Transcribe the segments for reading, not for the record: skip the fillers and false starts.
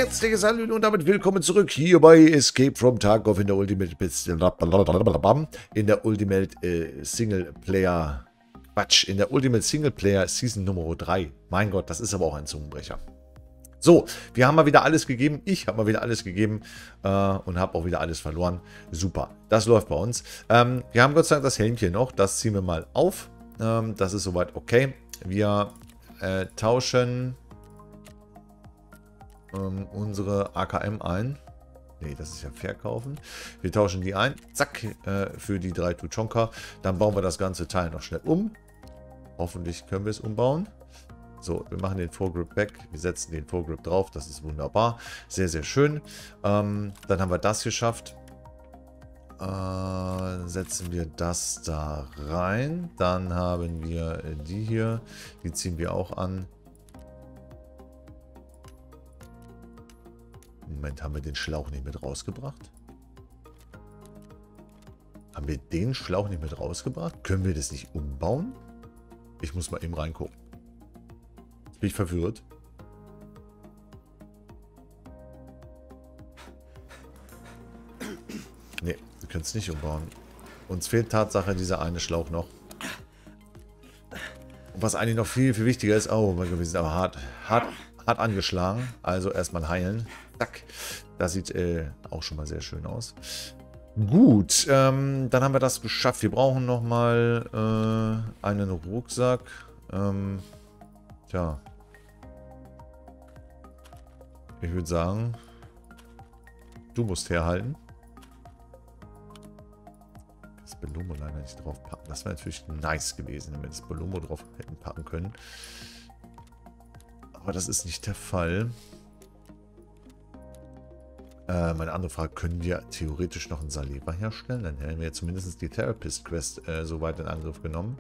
herzliches Hallo und damit willkommen zurück hier bei Escape from Tarkov in der Ultimate Singleplayer. Quatsch, in der Ultimate Singleplayer Season Nummer 3. Mein Gott, das ist aber auch ein Zungenbrecher. So, wir haben mal wieder alles gegeben. Ich habe mal wieder alles gegeben und habe auch wieder alles verloren. Super, das läuft bei uns. Wir haben Gott sei Dank das Helmchen noch. Das ziehen wir mal auf. Das ist soweit okay. Wir tauschen unsere AKM ein. Ne, das ist ja verkaufen. Wir tauschen die ein. Zack, für die 3 Tuchonka. Dann bauen wir das ganze Teil noch schnell um. Hoffentlich können wir es umbauen. So, wir machen den Foregrip weg. Wir setzen den Foregrip drauf. Das ist wunderbar. Sehr, sehr schön. Dann haben wir das geschafft. Setzen wir das da rein. Dann haben wir die hier. Die ziehen wir auch an. Moment, haben wir den Schlauch nicht mit rausgebracht? Haben wir den Schlauch nicht mit rausgebracht? Können wir das nicht umbauen? Ich muss mal eben reingucken. Jetzt bin ich verwirrt. Ne, wir können es nicht umbauen. Uns fehlt Tatsache dieser eine Schlauch noch. Und was eigentlich noch viel, viel wichtiger ist, oh mein Gott, wir sind aber hart angeschlagen. Also erstmal heilen. Zack. Das sieht auch schon mal sehr schön aus. Gut, dann haben wir das geschafft. Wir brauchen nochmal einen Rucksack. Tja. Ich würde sagen, du musst herhalten. Das Belomo leider nicht drauf packen. Das wäre natürlich nice gewesen, wenn wir das Belomo drauf hätten packen können. Aber das ist nicht der Fall. Meine andere Frage, können wir theoretisch noch einen Saleva herstellen? Dann hätten wir ja zumindest die Therapist-Quest soweit in Angriff genommen.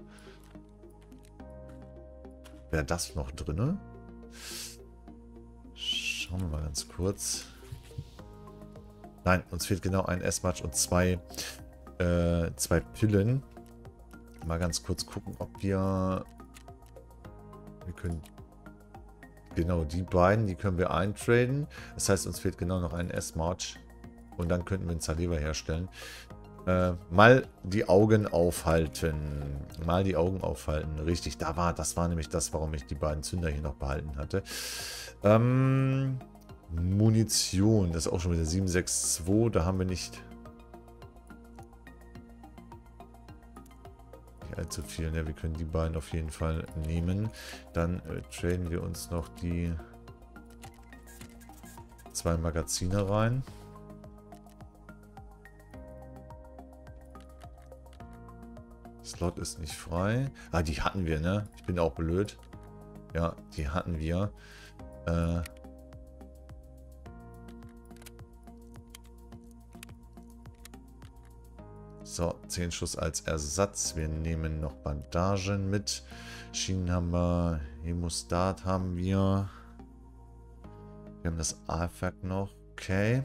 Wäre das noch drin? Schauen wir mal ganz kurz. Nein, uns fehlt genau ein S-Match und zwei Pillen. Mal ganz kurz gucken, ob wir können... Genau, die beiden, die können wir eintraden. Das heißt, uns fehlt genau noch ein S-March. Und dann könnten wir einen Saleva herstellen. Mal die Augen aufhalten. Mal die Augen aufhalten. Richtig, das war nämlich das, warum ich die beiden Zünder hier noch behalten hatte. Munition, das ist auch schon wieder 762. Da haben wir nicht allzu viel. Ja, wir können die beiden auf jeden Fall nehmen. Dann traden wir uns noch die 2 Magazine rein. Slot ist nicht frei. Ah, die hatten wir, ne? Ich bin auch blöd. Ja, die hatten wir. So, 10 Schuss als Ersatz. Wir nehmen noch Bandagen mit. Schienen haben wir. Hämostat haben wir. Wir haben das AFAC noch. Okay.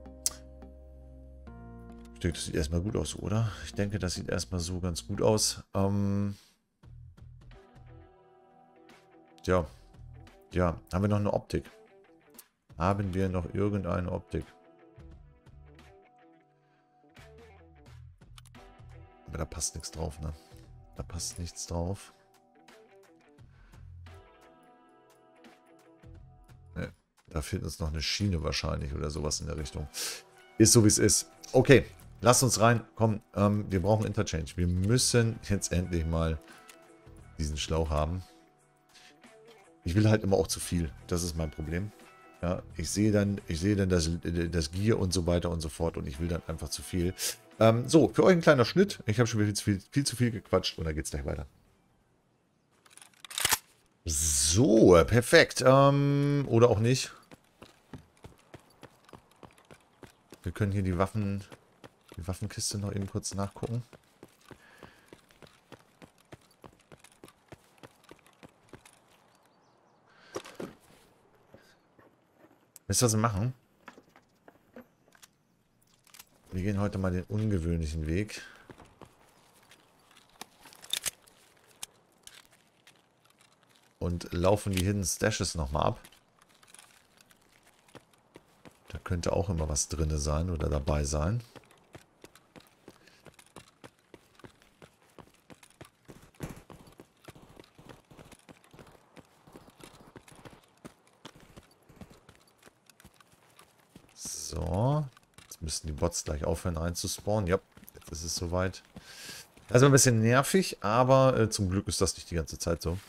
Ich denke, das sieht erstmal gut aus, oder? Ich denke, das sieht erstmal so ganz gut aus. Ja. Ja, haben wir noch eine Optik? Haben wir noch irgendeine Optik? Aber da passt nichts drauf, ne? Da passt nichts drauf. Ne, da fehlt uns noch eine Schiene wahrscheinlich oder sowas in der Richtung. Ist so, wie es ist. Okay, lasst uns rein. Komm, wir brauchen Interchange. Wir müssen jetzt endlich mal diesen Schlauch haben. Ich will halt immer auch zu viel. Das ist mein Problem. Ja, ich sehe dann das Gear und so weiter und so fort und ich will dann einfach zu viel. So, für euch ein kleiner Schnitt. Ich habe schon wieder viel zu viel gequatscht und dann geht es gleich weiter. So, perfekt. Oder auch nicht. Wir können hier die Waffenkiste noch eben kurz nachgucken. Wisst ihr, was wir machen? Wir gehen heute mal den ungewöhnlichen Weg. Und laufen die Hidden Stashes nochmal ab. könnte auch immer was drin sein oder dabei sein. So. Jetzt müssten die Bots gleich aufhören reinzuspawnen. Ja, jetzt ist es soweit. Das ist ein bisschen nervig, aber zum Glück ist das nicht die ganze Zeit so.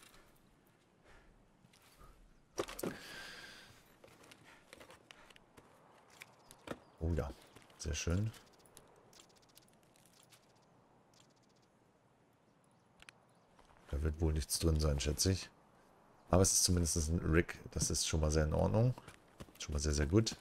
Oh ja, sehr schön. Da wird wohl nichts drin sein, schätze ich. Aber es ist zumindest ein Rig. Das ist schon mal sehr in Ordnung. Schon mal sehr, sehr gut.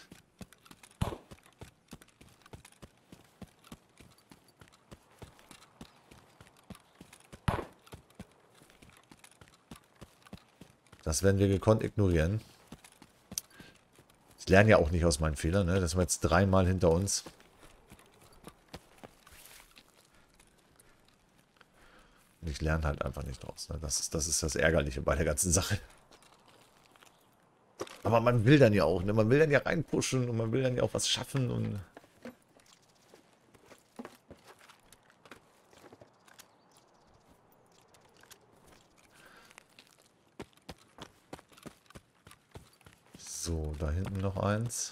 Das werden wir gekonnt ignorieren. Ich lerne ja auch nicht aus meinen Fehlern, ne? Das haben wir jetzt 3-mal hinter uns. Und ich lerne halt einfach nicht draus. Ne? Das ist das Ärgerliche bei der ganzen Sache. Aber man will dann ja auch, ne? Man will dann ja reinpushen und man will dann ja auch was schaffen und... So, da hinten noch eins.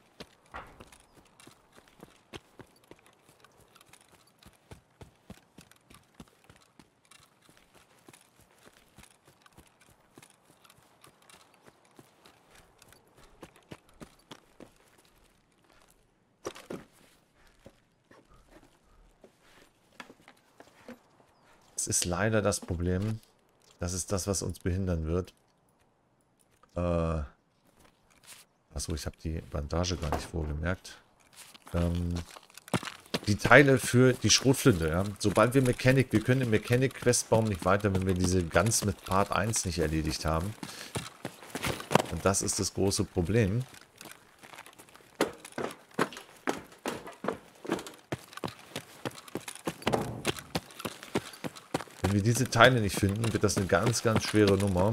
Das ist leider das Problem. Das ist das, was uns behindern wird. Achso, ich habe die Bandage gar nicht vorgemerkt. Die Teile für die Schrotflinte, ja. Sobald wir wir können den Mechanic-Questbaum nicht weiter, wenn wir diese Guns mit Part 1 nicht erledigt haben. Und das ist das große Problem. Wenn wir diese Teile nicht finden, wird das eine ganz, ganz schwere Nummer.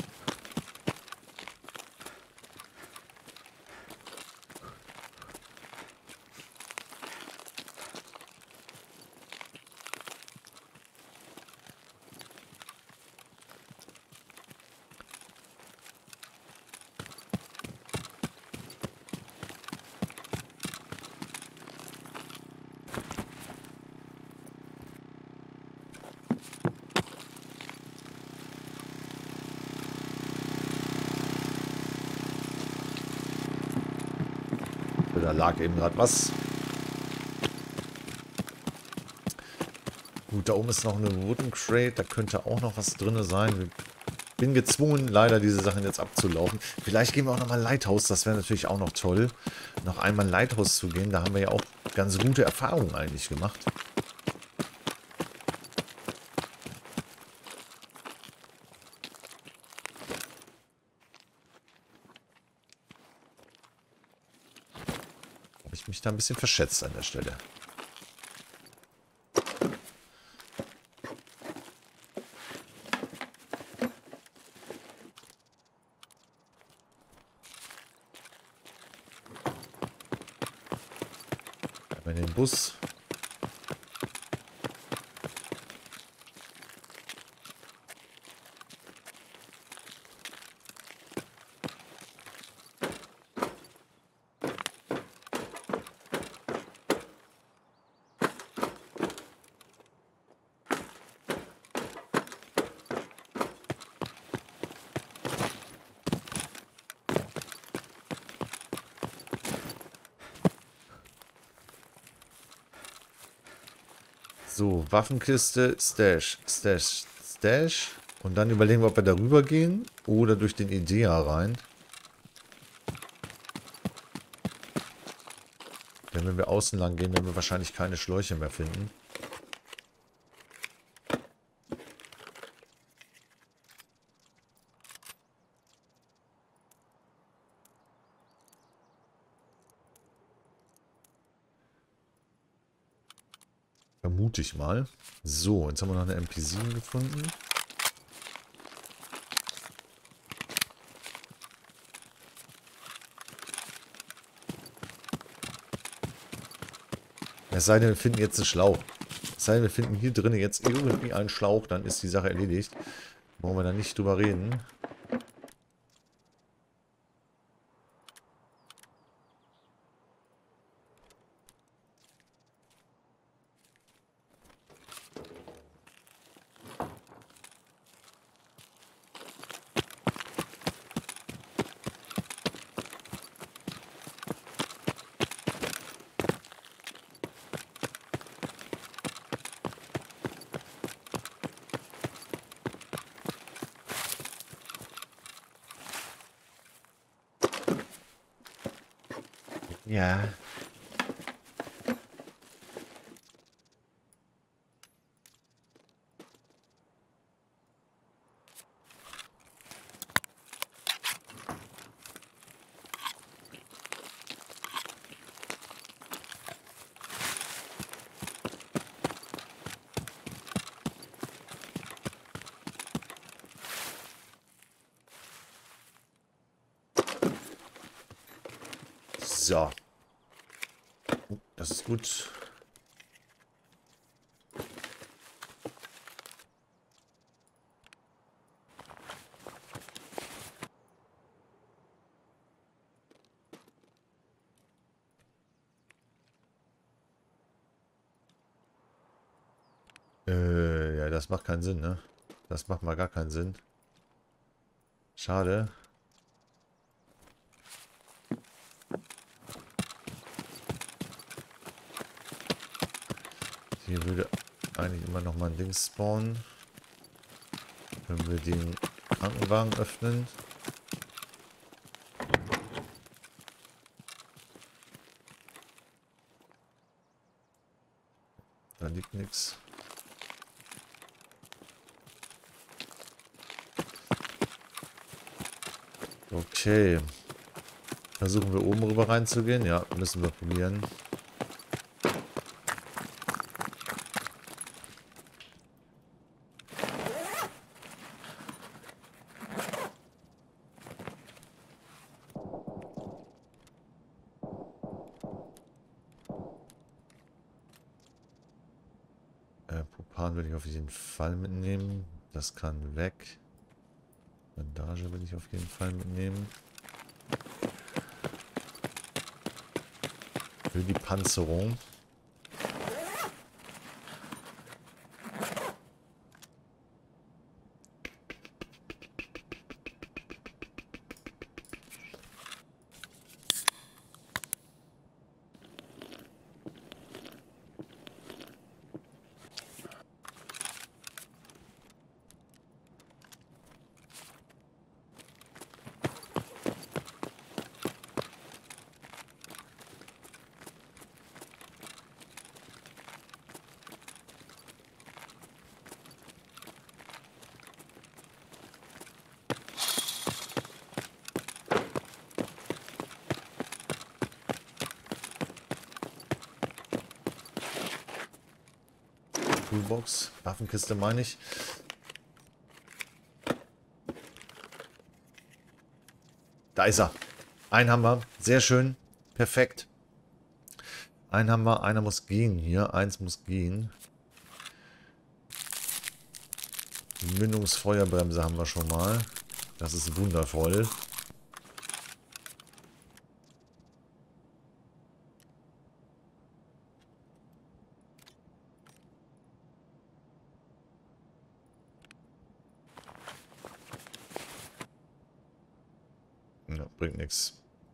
Da lag eben gerade was. Gut, da oben ist noch eine Wooden Crate. Da könnte auch noch was drin sein. Ich bin gezwungen, leider diese Sachen jetzt abzulaufen. Vielleicht gehen wir auch nochmal Lighthouse. Das wäre natürlich auch noch toll. Noch einmal Lighthouse zu gehen. Da haben wir ja auch ganz gute Erfahrungen eigentlich gemacht. Habe ich mich da ein bisschen verschätzt an der Stelle. In den Bus. So, Waffenkiste, Stash, Stash, Stash. Und dann überlegen wir, ob wir darüber gehen oder durch den Idea rein. Denn wenn wir außen lang gehen, werden wir wahrscheinlich keine Schläuche mehr finden. Vermute ich mal. So, jetzt haben wir noch eine MP7 gefunden. Es sei denn, wir finden jetzt einen Schlauch. Es sei denn, wir finden hier drinnen jetzt irgendwie einen Schlauch, dann ist die Sache erledigt. Wollen wir da nicht drüber reden. Ja. So. Das ist gut. Ja, das macht keinen Sinn, ne? Das macht mal gar keinen Sinn. Schade. Hier würde eigentlich immer noch mal ein Ding spawnen. Können wir den Krankenwagen öffnen. Da liegt nichts. Okay. Versuchen wir oben rüber reinzugehen. Ja, müssen wir probieren. Propan will ich auf jeden Fall mitnehmen. Das kann weg. Bandage will ich auf jeden Fall mitnehmen. Für die Panzerung. Toolbox, Waffenkiste meine ich. Da ist er. Einen haben wir. Sehr schön. Perfekt. Einen haben wir. Einer muss gehen hier. Eins muss gehen. Die Mündungsfeuerbremse haben wir schon mal. Das ist wundervoll. Ja, bringt nichts.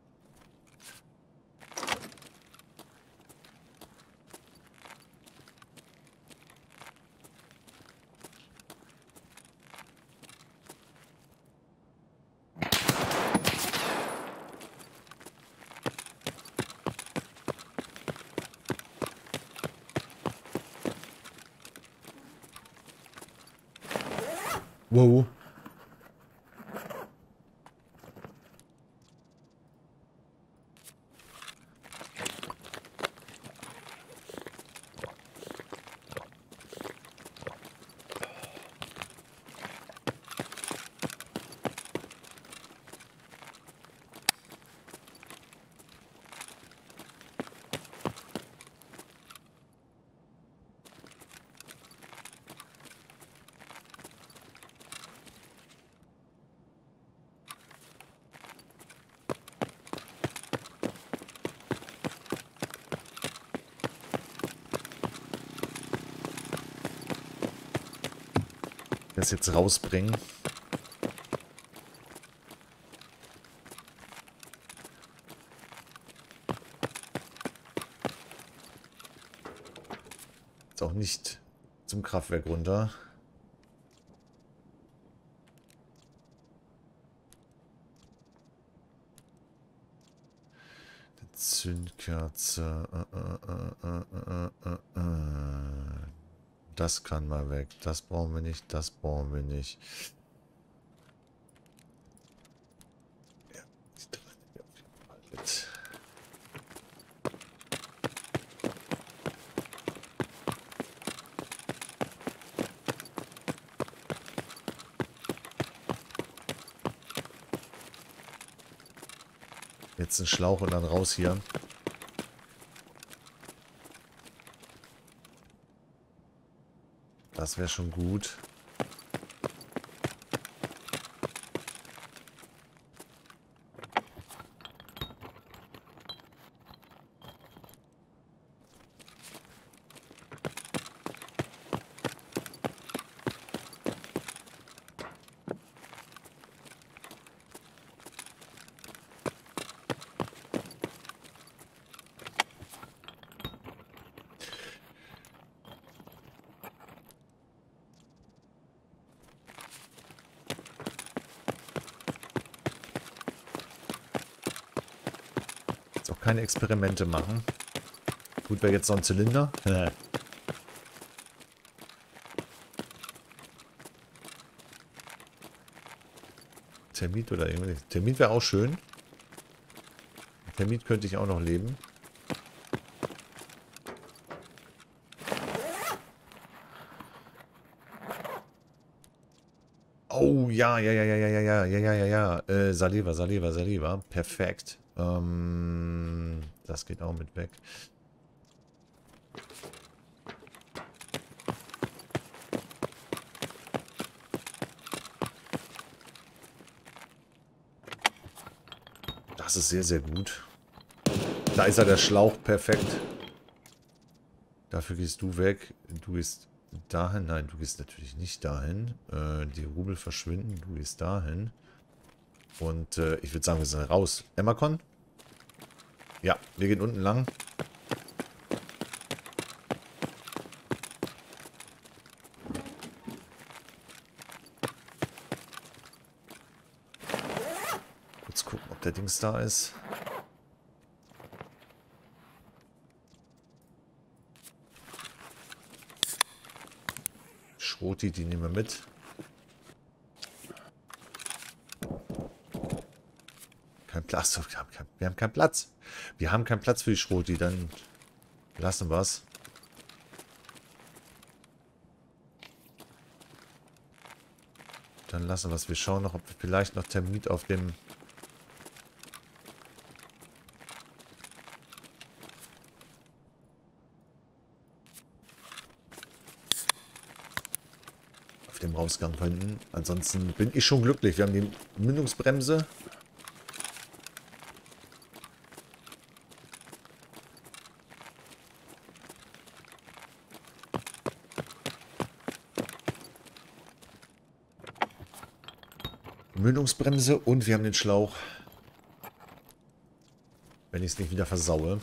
Wow. das jetzt rausbringen. Ist auch nicht zum Kraftwerk runter. Zündkerze. Das kann mal weg. Das brauchen wir nicht. Das brauchen wir nicht. Ja, die drei nehmen wir auf jeden Fall mit. Jetzt ein Schlauch und dann raus hier. Das wäre schon gut. Jetzt auch keine Experimente machen. Gut, wäre jetzt noch ein Zylinder. Termit oder irgendwie. Termit wäre auch schön. Termit könnte ich auch noch leben. Oh, ja, ja, ja, ja, ja, ja, ja, ja, ja, ja, ja. Saliva, Saliva, Saliva. Perfekt. Das geht auch mit weg. Das ist sehr, sehr gut. Da ist ja der Schlauch. Perfekt. Dafür gehst du weg. Du gehst dahin. Nein, du gehst natürlich nicht dahin. Die Rubel verschwinden. Du gehst dahin. Und ich würde sagen, wir sind raus. Emmakon? Ja, wir gehen unten lang. Kurz gucken, ob der Dings da ist. Schroti, die nehmen wir mit. Kein Platz. Wir haben keinen Platz. Wir haben keinen Platz für die Schroti. Dann lassen wir es. Dann lassen wir es. Wir schauen noch, ob wir vielleicht noch Termit auf dem... Rausgang finden. Ansonsten bin ich schon glücklich. Wir haben die Mündungsbremse. Mündungsbremse und wir haben den Schlauch. Wenn ich es nicht wieder versaue.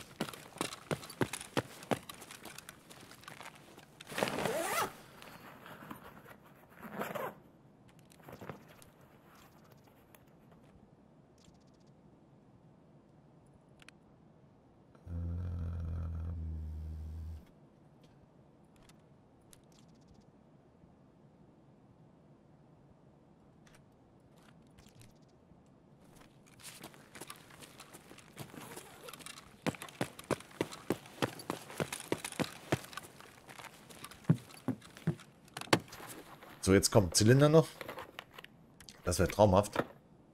So, jetzt kommt Zylinder noch. Das wäre traumhaft.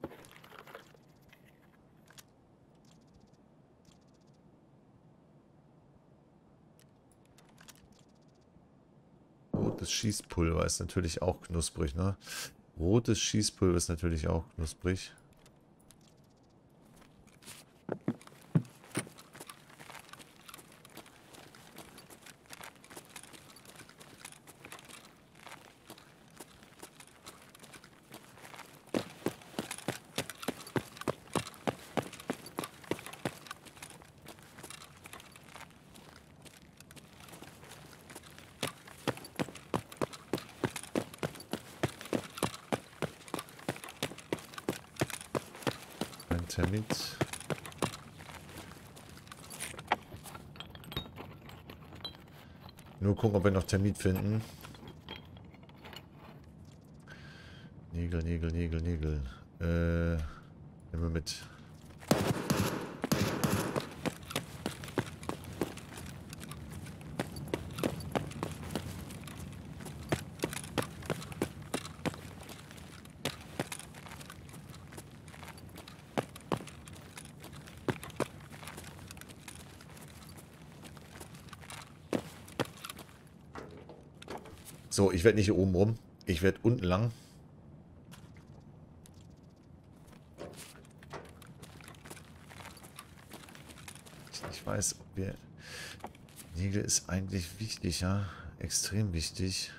Rotes Schießpulver ist natürlich auch knusprig, ne? Rotes Schießpulver ist natürlich auch knusprig. Termit. Nur gucken, ob wir noch Termit finden. Nägel, Nägel, Nägel, Nägel. Nehmen wir mit. So, ich werde nicht hier oben rum. Ich werde unten lang. Ich weiß, ob wir... Nägel ist eigentlich wichtig, ja. Extrem wichtig.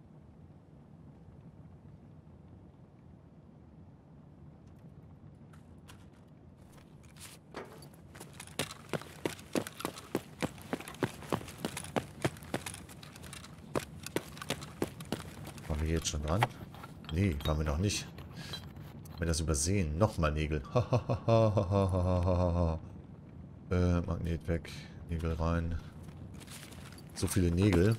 Waren wir jetzt schon dran? Nee, waren wir noch nicht. Haben wir das übersehen? Nochmal Nägel. Magnet weg. Nägel rein. So viele Nägel.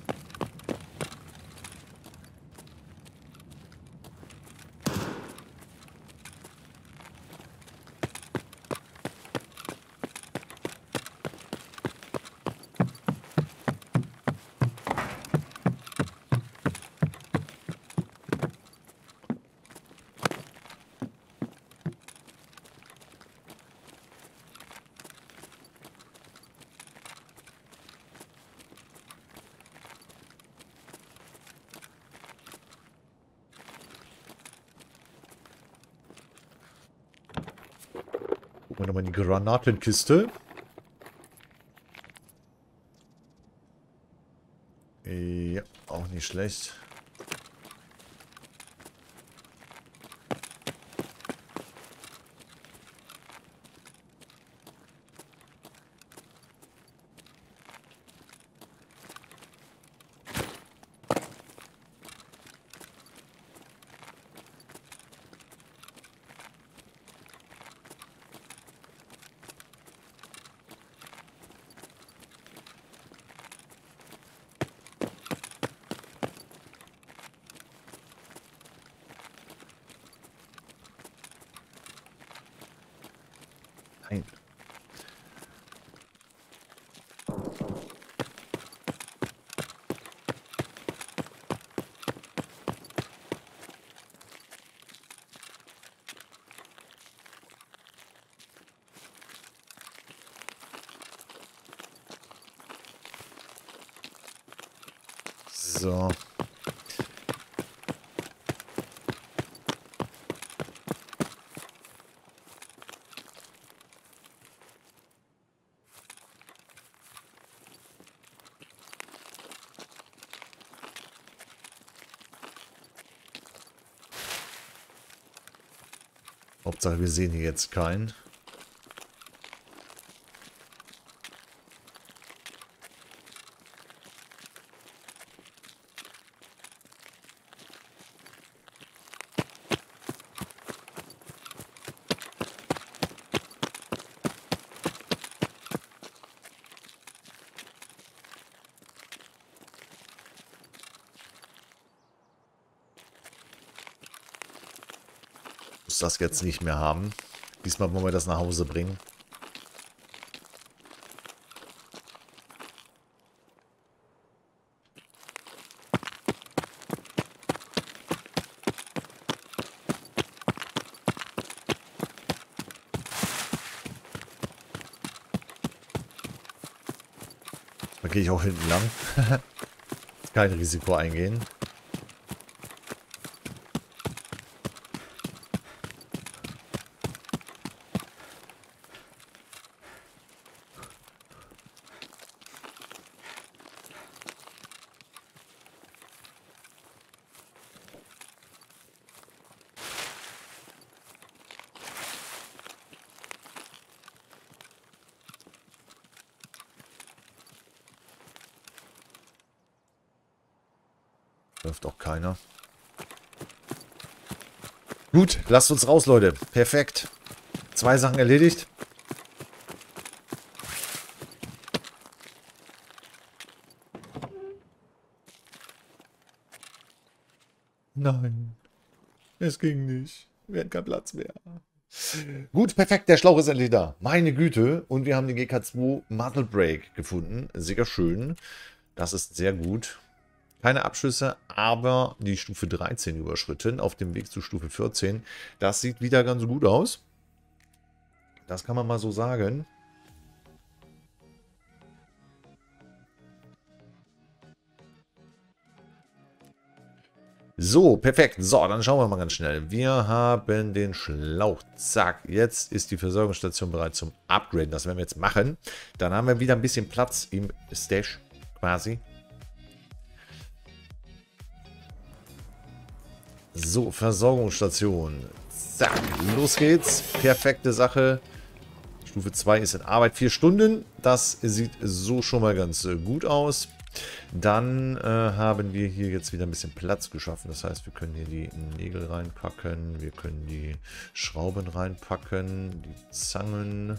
Gucken wir nochmal in die Granatenkiste. Ja, auch nicht schlecht. Nein. So. Hauptsache, wir sehen hier jetzt keinen. Muss das jetzt nicht mehr haben. Diesmal wollen wir das nach Hause bringen. Da gehe ich auch hinten lang. Kein Risiko eingehen. Läuft auch keiner. Gut, lasst uns raus, Leute. Perfekt. 2 Sachen erledigt. Nein, es ging nicht. Wir hatten keinen Platz mehr. Gut, perfekt, der Schlauch ist endlich da. Meine Güte. Und wir haben den GK2 Muzzle Brake gefunden. Sehr schön. Das ist sehr gut. Keine Abschüsse, aber die Stufe 13 überschritten. Auf dem Weg zu Stufe 14. Das sieht wieder ganz gut aus. Das kann man mal so sagen. So, perfekt. So, dann schauen wir mal ganz schnell. Wir haben den Schlauch. Zack. Jetzt ist die Versorgungsstation bereit zum Upgraden. Das werden wir jetzt machen. Dann haben wir wieder ein bisschen Platz im Stash quasi. So, Versorgungsstation. Zack. Los geht's. Perfekte Sache. Stufe 2 ist in Arbeit. 4 Stunden. Das sieht so schon mal ganz gut aus. Dann haben wir hier jetzt wieder ein bisschen Platz geschaffen. Das heißt, wir können hier die Nägel reinpacken. Wir können die Schrauben reinpacken. Die Zangen.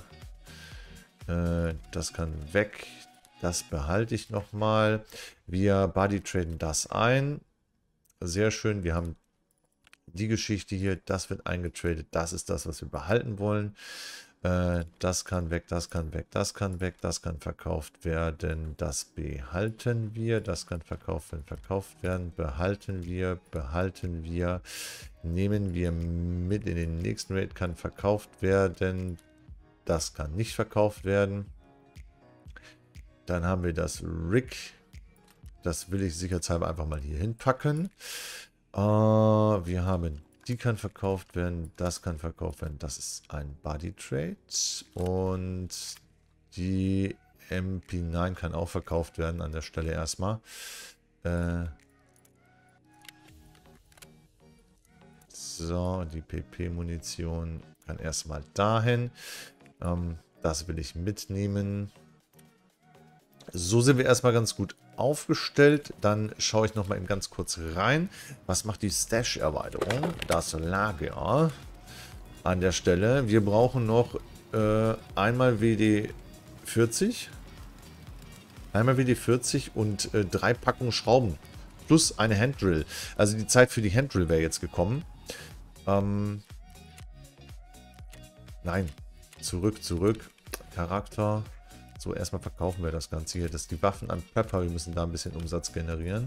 Das kann weg. Das behalte ich nochmal. Wir bodytraden das ein. Sehr schön. Wir haben die Geschichte hier. Das wird eingetradet. Das ist das, was wir behalten wollen. Das kann weg, das kann weg, das kann weg, das kann verkauft werden, das behalten wir, das kann verkauft werden, behalten wir, nehmen wir mit in den nächsten Raid, kann verkauft werden, das kann nicht verkauft werden. Dann haben wir das Rig, das will ich sicherheitshalber einfach mal hier hinpacken. Wir haben die kann verkauft werden, das kann verkauft werden. Das ist ein Body Trade. Und die MP9 kann auch verkauft werden an der Stelle erstmal. So, die PP-Munition kann erstmal dahin. Das will ich mitnehmen. So sind wir erstmal ganz gut aufgestellt. Dann schaue ich nochmal eben ganz kurz rein. Was macht die Stash-Erweiterung? Das Lager an der Stelle. Wir brauchen noch einmal WD-40. Einmal WD-40 und 3 Packungen Schrauben. Plus eine Handdrill. Also die Zeit für die Handdrill wäre jetzt gekommen. Nein. Zurück. Charakter. So, erstmal verkaufen wir das Ganze hier. Das ist die Waffen an Pepper. Wir müssen da ein bisschen Umsatz generieren.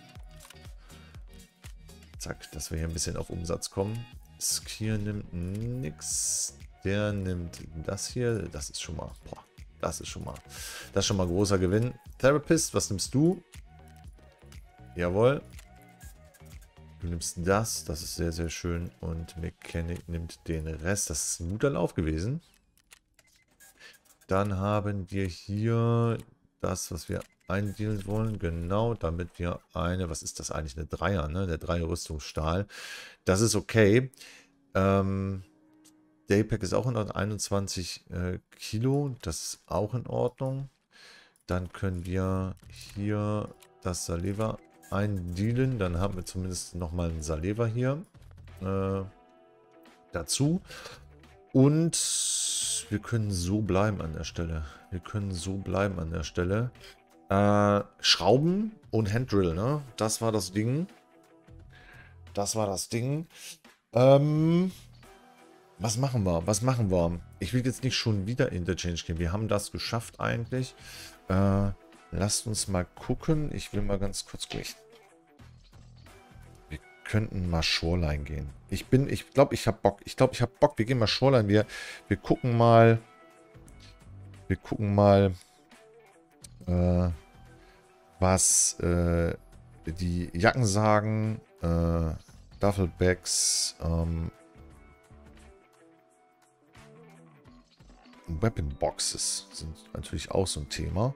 Zack, dass wir hier ein bisschen auf Umsatz kommen. Skier nimmt nichts. Der nimmt das hier. Das ist schon mal. Boah, das ist schon mal großer Gewinn. Therapist, was nimmst du? Jawohl. Du nimmst das. Das ist sehr, sehr schön. Und Mechanic nimmt den Rest. Das ist ein guter Lauf gewesen. Dann haben wir hier das, was wir eindealen wollen. Genau, damit wir eine, was ist das eigentlich? Eine Dreier, ne? Der Dreier Rüstungsstahl. Das ist okay. Daypack ist auch in Ordnung. 21 Kilo. Das ist auch in Ordnung. Dann können wir hier das Saleva eindealen. Dann haben wir zumindest nochmal einen Saleva hier dazu. Und wir können so bleiben an der Stelle. Schrauben und Handdrill, ne? Das war das Ding. Was machen wir? Ich will jetzt nicht schon wieder Interchange gehen. Wir haben das geschafft eigentlich. Lasst uns mal gucken. Ich will mal ganz kurz gleich. Wir könnten mal Shoreline gehen. Ich glaube, ich habe Bock. Wir gehen mal Shoreline. Wir gucken mal. Was die Jacken sagen. Duffelbags. Weapon Boxes sind natürlich auch so ein Thema.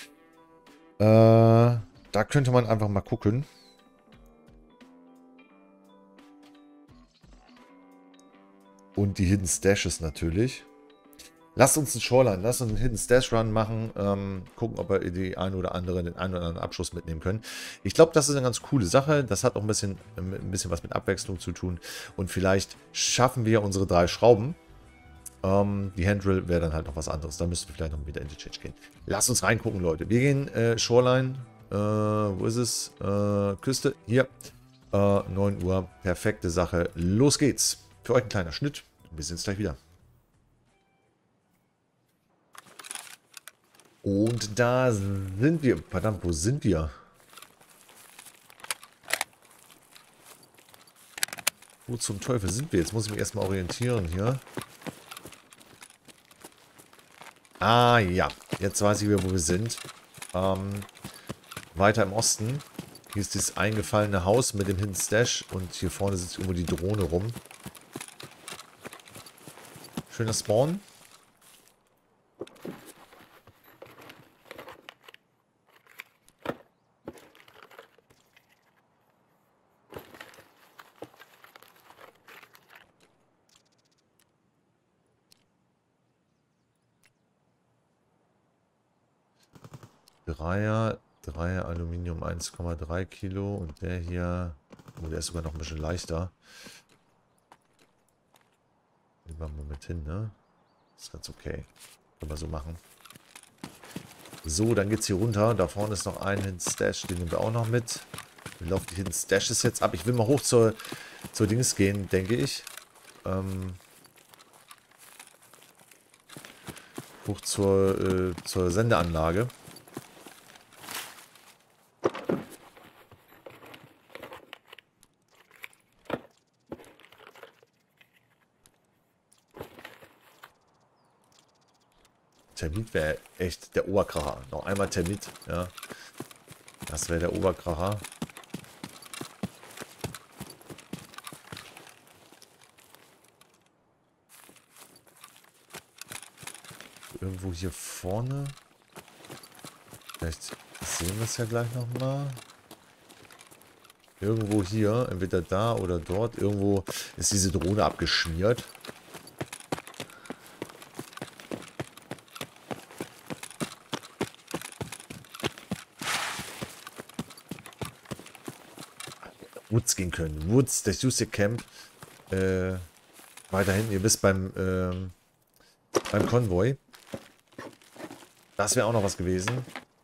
Da könnte man einfach mal gucken. Und die Hidden Stashes natürlich. Lasst uns einen Hidden Stash Run machen. Gucken, ob wir den einen oder anderen Abschluss mitnehmen können. Ich glaube, das ist eine ganz coole Sache. Das hat auch ein bisschen was mit Abwechslung zu tun. Und vielleicht schaffen wir unsere 3 Schrauben. Die Handrail wäre dann halt noch was anderes. Da müssten wir vielleicht noch mit der Interchange gehen. Lass uns reingucken, Leute. Wir gehen Shoreline. Wo ist es? Küste. Hier. 9 Uhr. Perfekte Sache. Los geht's. Für euch ein kleiner Schnitt. Wir sehen uns gleich wieder. Und da sind wir. Verdammt, wo sind wir? Wo zum Teufel sind wir? Jetzt muss ich mich erstmal orientieren hier. Ah ja, jetzt weiß ich wieder, wo wir sind. Weiter im Osten. Hier ist dieses eingefallene Haus mit dem Hidden Stash und hier vorne sitzt irgendwo die Drohne rum. Schöner Spawn. Dreier Aluminium 1,3 Kilo und der hier, oh, der ist sogar noch ein bisschen leichter. Den machen wir mit hin, ne? Ist ganz okay. Können wir so machen. So, dann geht's hier runter. Da vorne ist noch ein Hidden Stash, den nehmen wir auch noch mit. Wir laufen die Hidden Stashes jetzt ab. Ich will mal hoch zur Dings gehen, denke ich. Hoch zur Sendeanlage. Termit wäre echt der Oberkracher. Noch einmal Termit, ja. Das wäre der Oberkracher. Irgendwo hier vorne. Vielleicht sehen wir es ja gleich nochmal. Irgendwo hier, entweder da oder dort. Irgendwo ist diese Drohne abgeschmiert. Woods gehen können. Woods, das Juicy Camp. Weiterhin, ihr wisst, beim Konvoi. Das wäre auch noch was gewesen.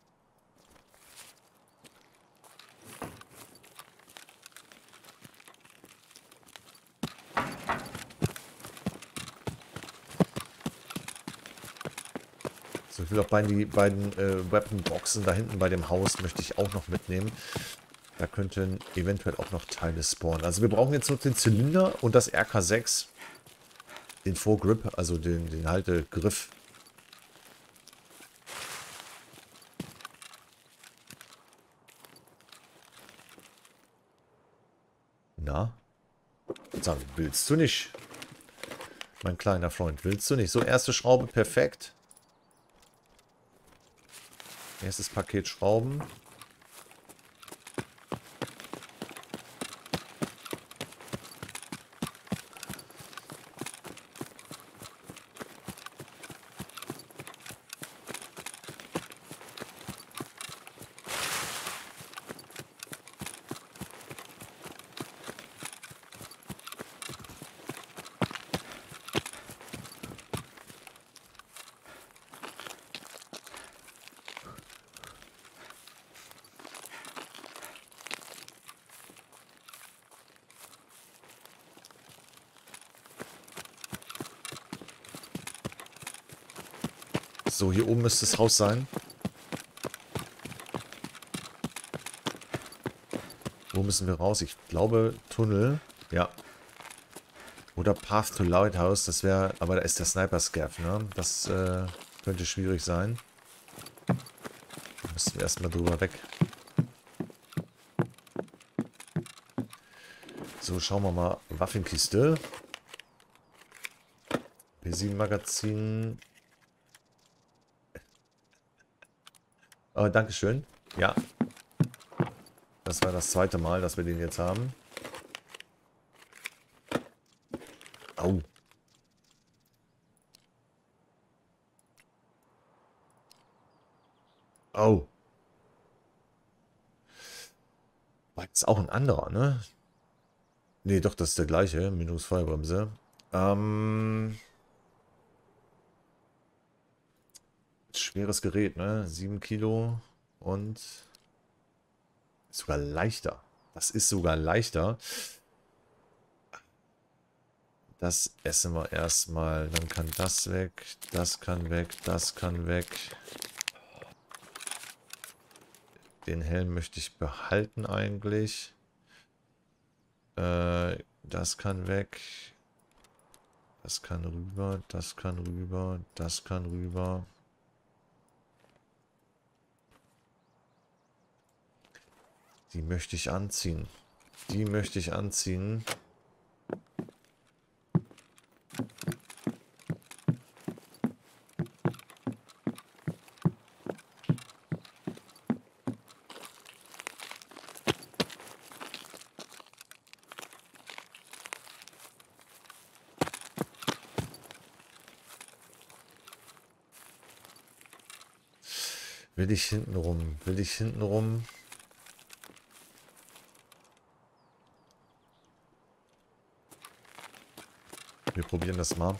So, ich will auch die beiden Weapon-Boxen da hinten bei dem Haus möchte ich auch noch mitnehmen. Da könnten eventuell auch noch Teile spawnen. Also wir brauchen jetzt noch den Zylinder und das RK6. Den Foregrip, also den Haltegriff. Na? Sag, willst du nicht? Mein kleiner Freund, willst du nicht? So, erste Schraube, perfekt. Erstes Paket Schrauben. So, hier oben müsste das Haus sein. Wo müssen wir raus? Ich glaube, Tunnel. Ja. Oder Path to Lighthouse. Das wäre... Aber da ist der Sniper-Scav, ne? Das könnte schwierig sein. Da müssen wir erstmal drüber weg. So, schauen wir mal. Waffenkiste. P7-Magazin. Dankeschön. Ja. Das war das zweite Mal, dass wir den jetzt haben. Au. Au. War jetzt auch ein anderer, ne? Nee, doch, das ist der gleiche. Minus Feuerbremse. Schweres Gerät, ne? 7 Kilo und ist sogar leichter. Das ist sogar leichter. Das essen wir erstmal. Dann kann das weg. Das kann weg. Das kann weg. Den Helm möchte ich behalten eigentlich. Das kann weg. Das kann rüber. Das kann rüber. Das kann rüber. Die möchte ich anziehen. Die möchte ich anziehen. Will ich hinten rum? Will ich hinten rum? Wir probieren das mal.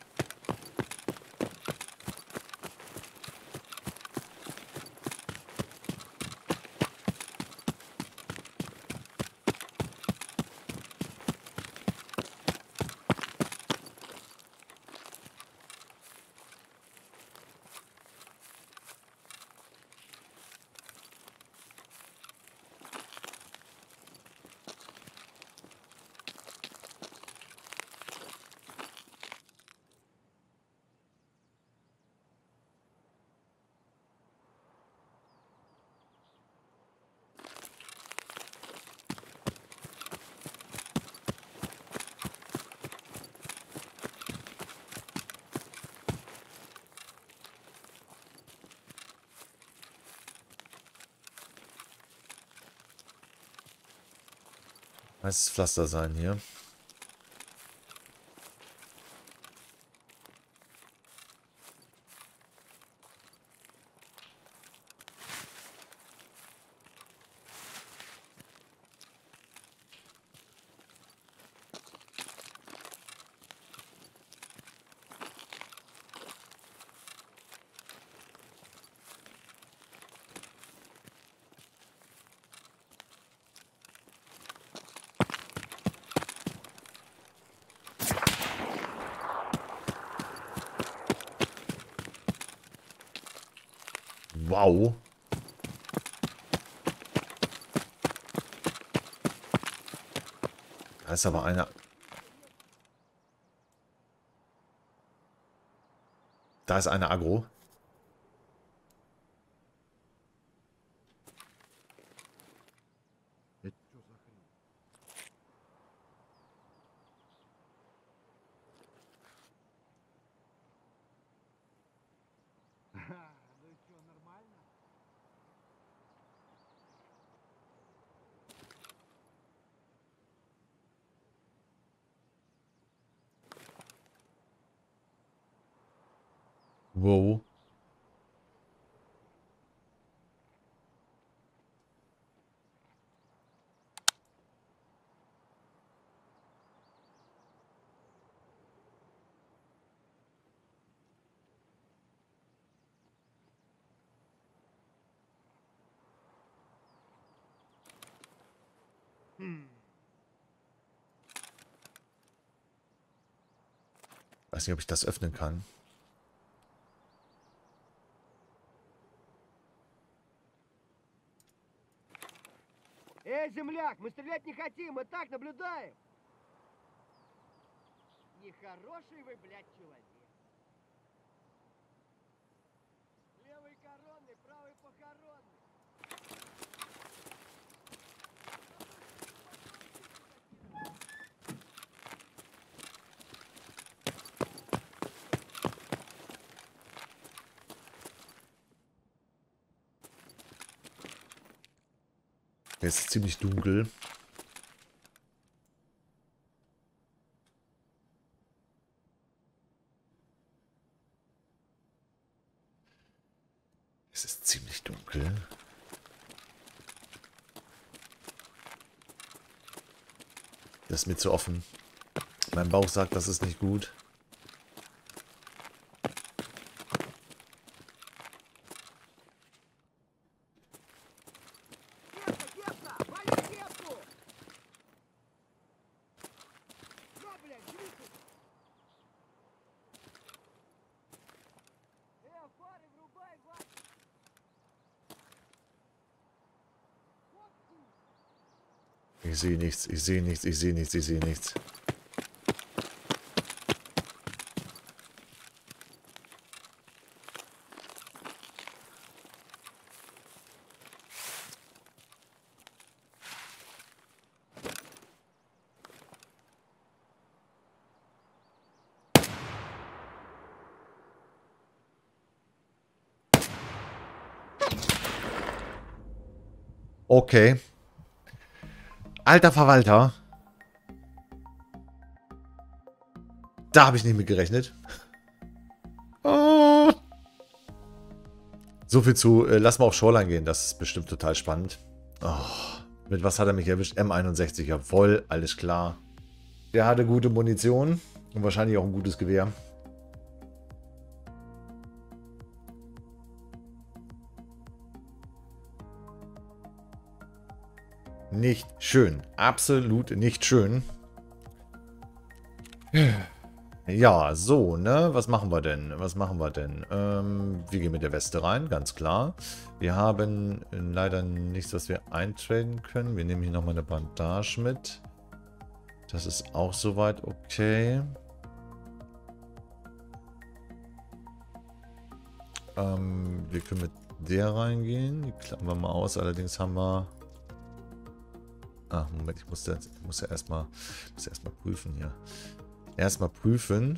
Weißes Pflaster sein hier. Wow. Da ist aber einer. Da ist eine Agro. Wow. Weiß nicht, ob ich das öffnen kann. Эй, земляк, мы стрелять не хотим, мы так наблюдаем. Нехороший вы, блядь, человек. Левый коронный, правый похоронный. Es ist ziemlich dunkel. Es ist ziemlich dunkel. Das ist mir zu offen. Mein Bauch sagt, das ist nicht gut. Ich sehe nichts, ich sehe nichts, ich sehe nichts, ich sehe nichts. Okay. Alter Verwalter. Da habe ich nicht mit gerechnet. Oh. So viel zu, lass mal auf Shoreline gehen. Das ist bestimmt total spannend. Oh. Mit was hat er mich erwischt? M61, jawohl, alles klar. Der hatte gute Munition und wahrscheinlich auch ein gutes Gewehr. Nicht schön. Absolut nicht schön. Ja, so, ne? Was machen wir denn? Was machen wir denn? Wir gehen mit der Weste rein, ganz klar. Wir haben leider nichts, was wir eintraden können. Wir nehmen hier nochmal eine Bandage mit. Das ist auch soweit okay. Wir können mit der reingehen. Die klappen wir mal aus. Allerdings haben wir... Ach, Moment, ich muss ja erstmal prüfen hier. Erstmal prüfen.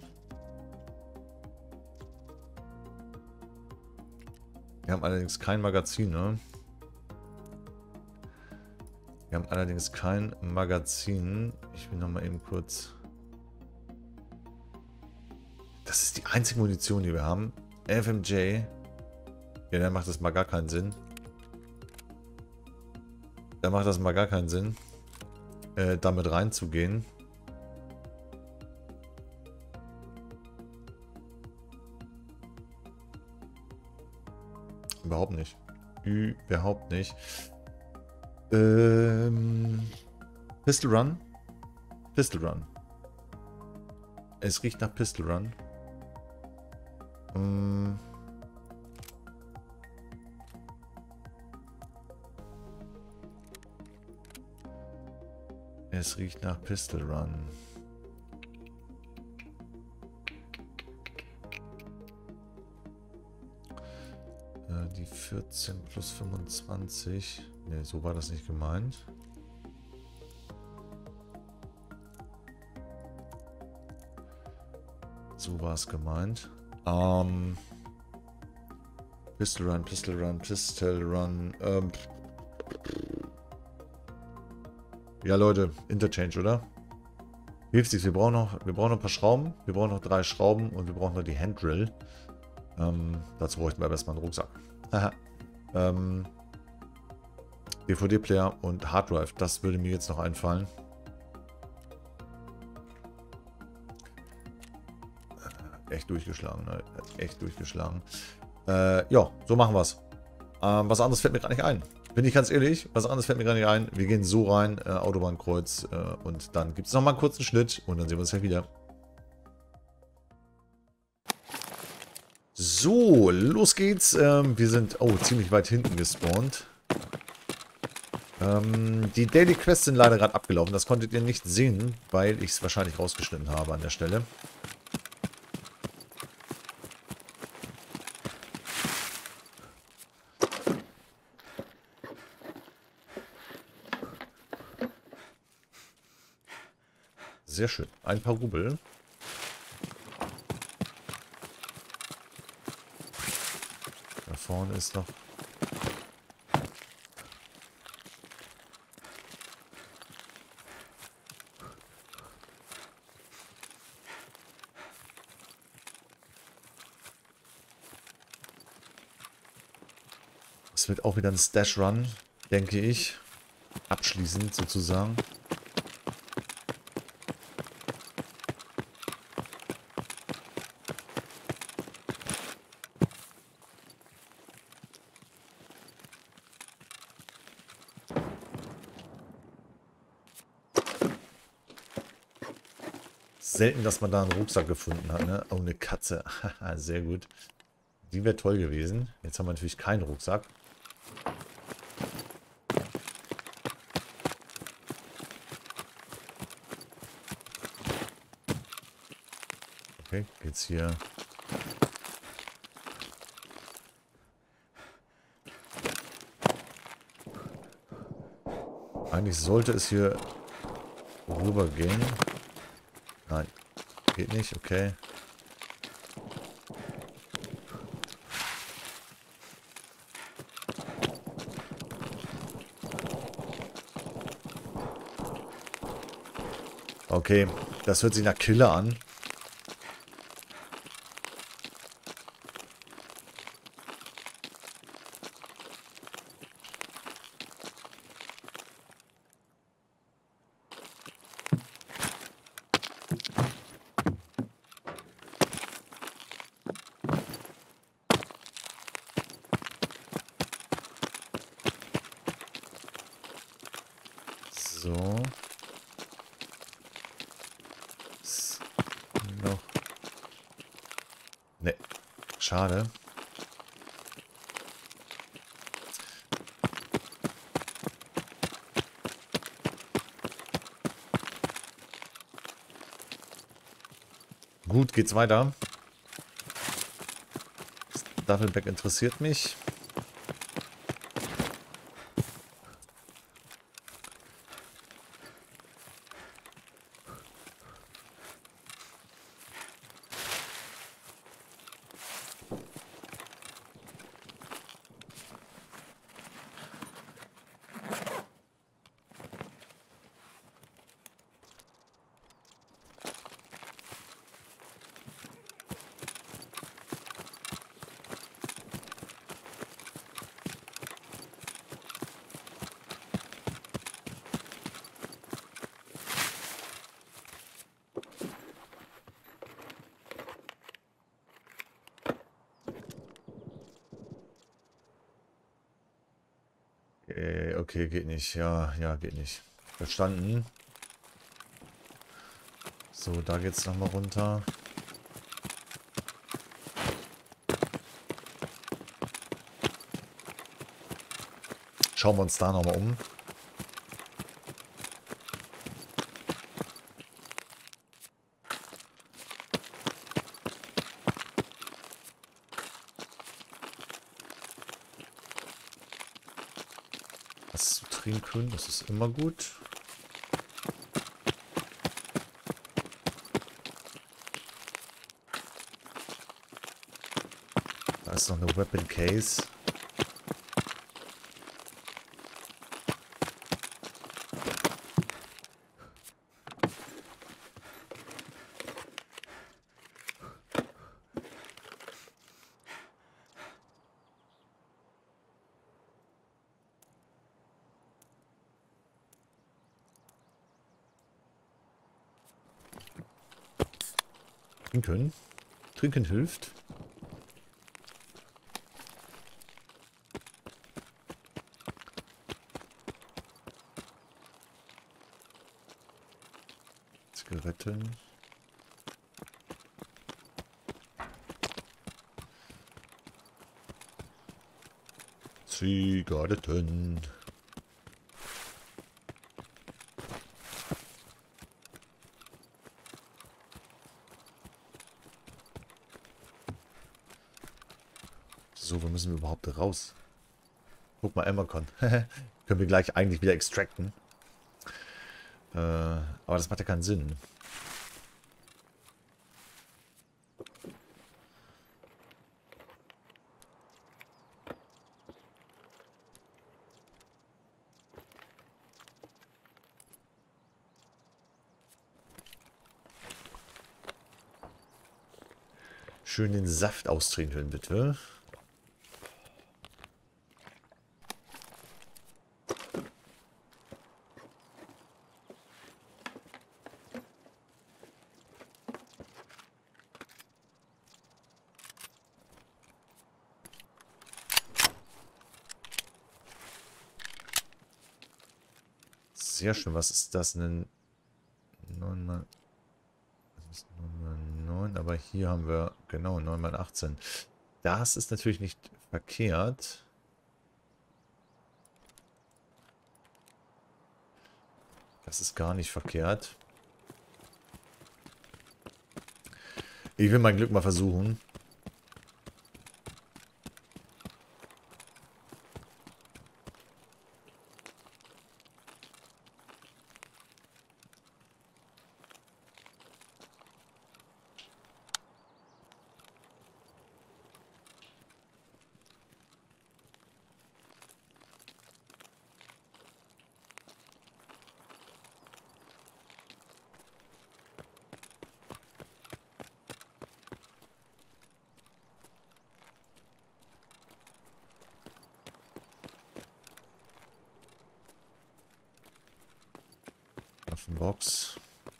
Wir haben allerdings kein Magazin, ne? Wir haben allerdings kein Magazin. Ich will nochmal eben kurz... Das ist die einzige Munition, die wir haben. FMJ. Ja, dann macht das mal gar keinen Sinn. Da macht das mal gar keinen Sinn, damit reinzugehen. Überhaupt nicht. Überhaupt nicht. Pistol Run. Pistol Run. Es riecht nach Pistol Run. Es riecht nach Pistol Run. Die 14 plus 25. Ne, so war das nicht gemeint. So war es gemeint. Pistol Run, Pistol Run, Pistol Run. Ja, Leute, Interchange, oder? Hilft nichts. Wir brauchen noch ein paar Schrauben. Wir brauchen noch 3 Schrauben und wir brauchen noch die Handrail. Dazu bräuchten wir erstmal einen Rucksack. DVD-Player und Harddrive. Das würde mir jetzt noch einfallen. Echt durchgeschlagen, ne? Echt durchgeschlagen. Ja, so machen wir es. Was anderes fällt mir gar nicht ein. Bin ich ganz ehrlich, was anderes fällt mir gar nicht ein. Wir gehen so rein, Autobahnkreuz, und dann gibt es nochmal einen kurzen Schnitt und dann sehen wir uns ja wieder. So, los geht's. Wir sind, ziemlich weit hinten gespawnt. Die Daily Quests sind leider gerade abgelaufen. Das konntet ihr nicht sehen, weil ich es wahrscheinlich rausgeschnitten habe an der Stelle. Sehr schön. Ein paar Rubel. Da vorne ist noch... Es wird auch wieder ein Stash-Run, denke ich. Abschließend sozusagen. Selten, dass man da einen Rucksack gefunden hat, ne? Oh, eine Katze. Sehr gut. Die wäre toll gewesen. Jetzt haben wir natürlich keinen Rucksack. Okay, geht's hier. Eigentlich sollte es hier rüber gehen. Nein, geht nicht, okay. Okay, das hört sich nach Killer an. So. Ist noch. Ne, schade. Gut, geht's weiter. Das Duffelbag interessiert mich. Okay, geht nicht. Ja, ja, geht nicht. Verstanden. So, da geht's nochmal runter. Schauen wir uns da nochmal um. Was zu trinken, das ist immer gut. Da ist noch eine Weapon Case. Trinken. Trinken hilft. Zigaretten. Zigaretten. So, wo müssen wir überhaupt raus? Guck mal, Amacon. Können wir gleich eigentlich wieder extracten. Aber das macht ja keinen Sinn. Schön den Saft austrinken, bitte. Sehr schön. Was ist das? Ein 9 9, aber hier haben wir genau 9 mal 18. Das ist natürlich nicht verkehrt. Das ist gar nicht verkehrt. Ich will mein Glück mal versuchen. Waffenbox.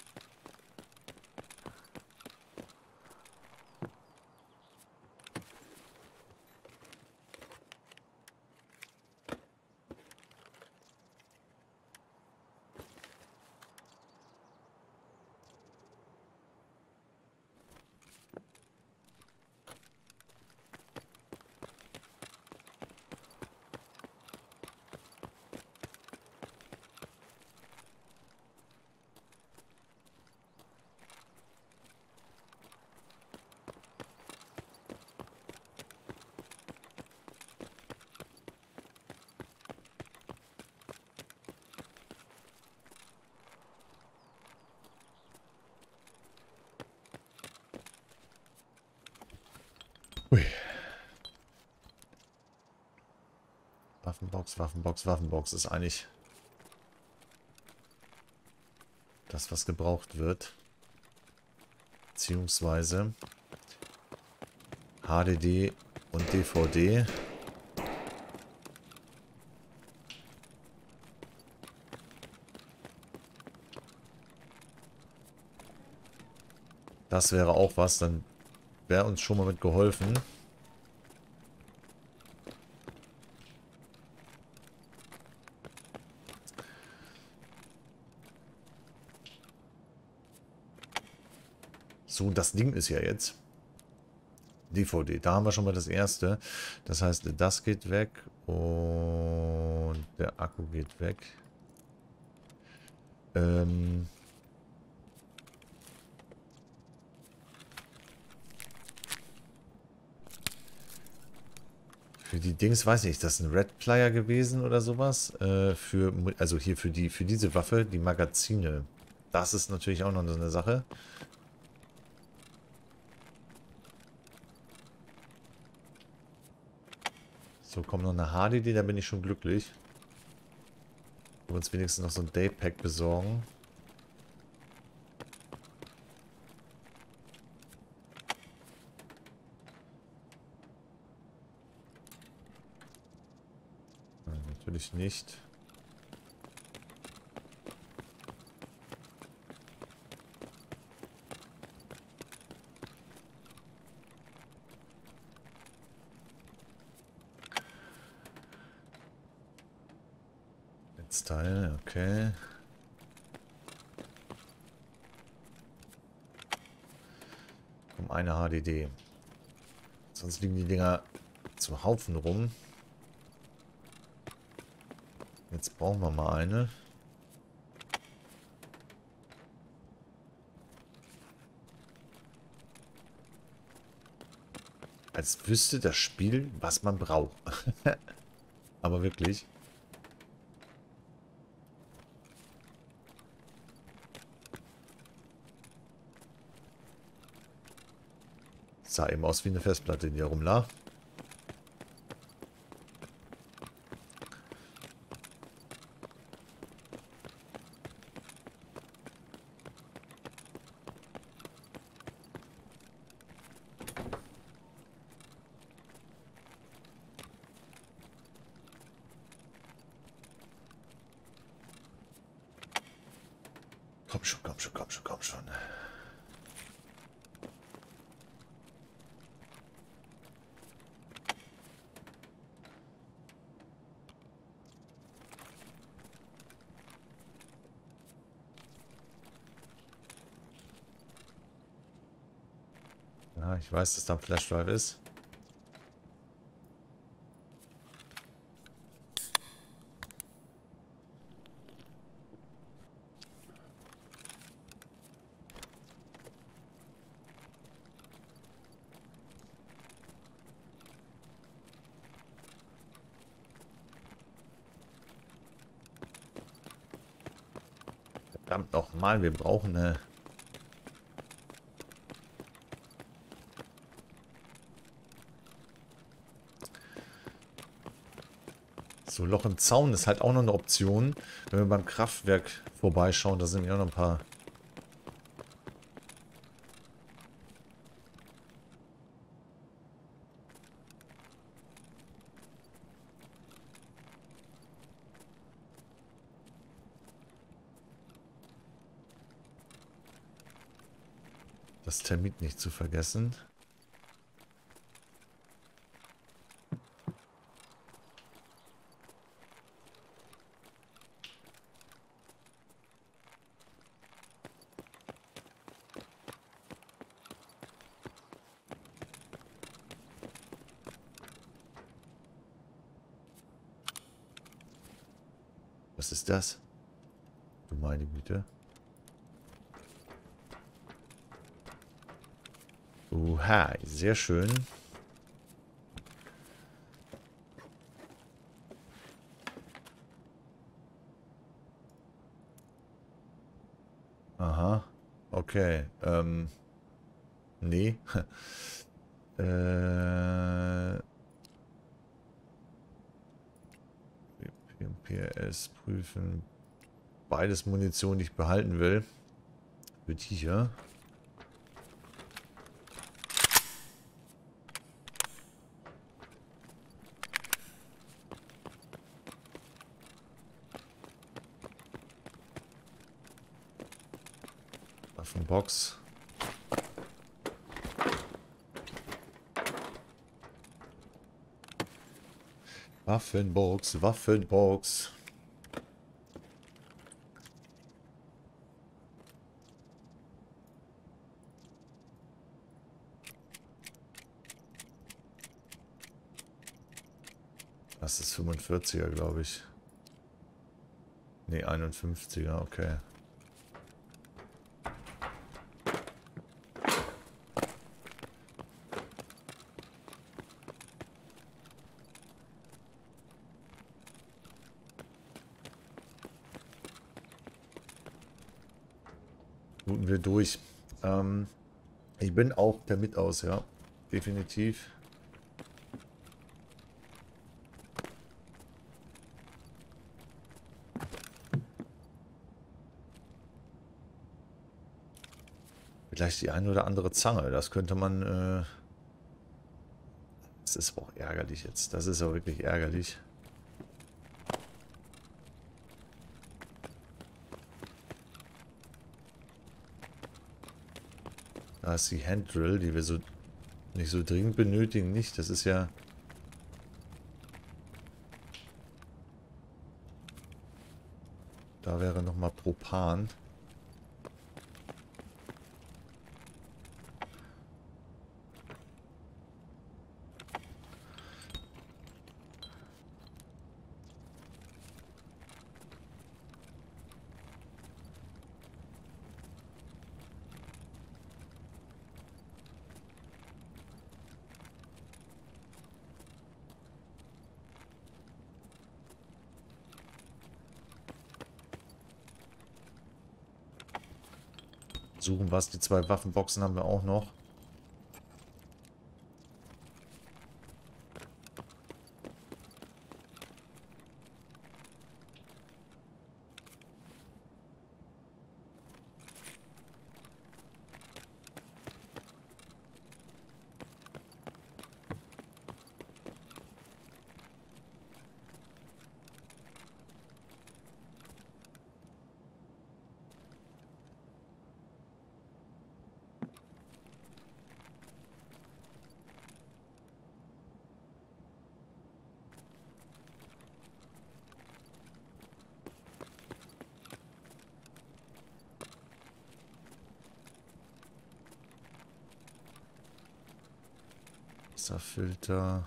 Ui. Waffenbox, Waffenbox, Waffenbox ist eigentlich das, was gebraucht wird. Beziehungsweise HDD und DVD. Das wäre auch was, dann wäre uns schon mal mit geholfen. So, das Ding ist ja jetzt DVD. Da haben wir schon mal das erste. Das heißt, das geht weg und der Akku geht weg. Für die Dings, weiß ich nicht, das ist ein Red Player gewesen oder sowas. Also hier für diese Waffe, die Magazine. Das ist natürlich auch noch so eine Sache. So, kommt noch eine HDD, da bin ich schon glücklich. Wir uns wenigstens noch so ein Daypack besorgen. Natürlich nicht. Netzteil, okay. Um eine HDD. Sonst liegen die Dinger zu Haufen rum. Jetzt brauchen wir mal eine. Als wüsste das Spiel, was man braucht. Aber wirklich. Sah eben aus wie eine Festplatte, die hier rumlag. Komm schon, komm schon, komm schon, komm schon. Ja, ich weiß, dass da ein Flashdrive ist. Verdammt nochmal, wir brauchen eine... So, Loch im Zaun ist halt auch noch eine Option. Wenn wir beim Kraftwerk vorbeischauen, da sind ja auch noch ein paar... Das Termit nicht zu vergessen. Was ist das? Du meine Güte. Oha, sehr schön. Aha. Okay. Nee. PMPS prüfen. Beides Munition, die ich behalten will. Für die hier. Waffenbox. Waffenbox, Waffenbox. Das ist 45er, glaube ich. Ne, 51er, okay. Looten wir durch. Ich bin auch damit aus, ja. Definitiv. Vielleicht die eine oder andere Zange. Das könnte man... das ist auch ärgerlich jetzt. Das ist auch wirklich ärgerlich. Da ist die Handdrill, die wir so nicht so dringend benötigen. Nicht, das ist ja... Da wäre nochmal Propan. Suchen was. Die 2 Waffenboxen haben wir auch noch. Wasserfilter.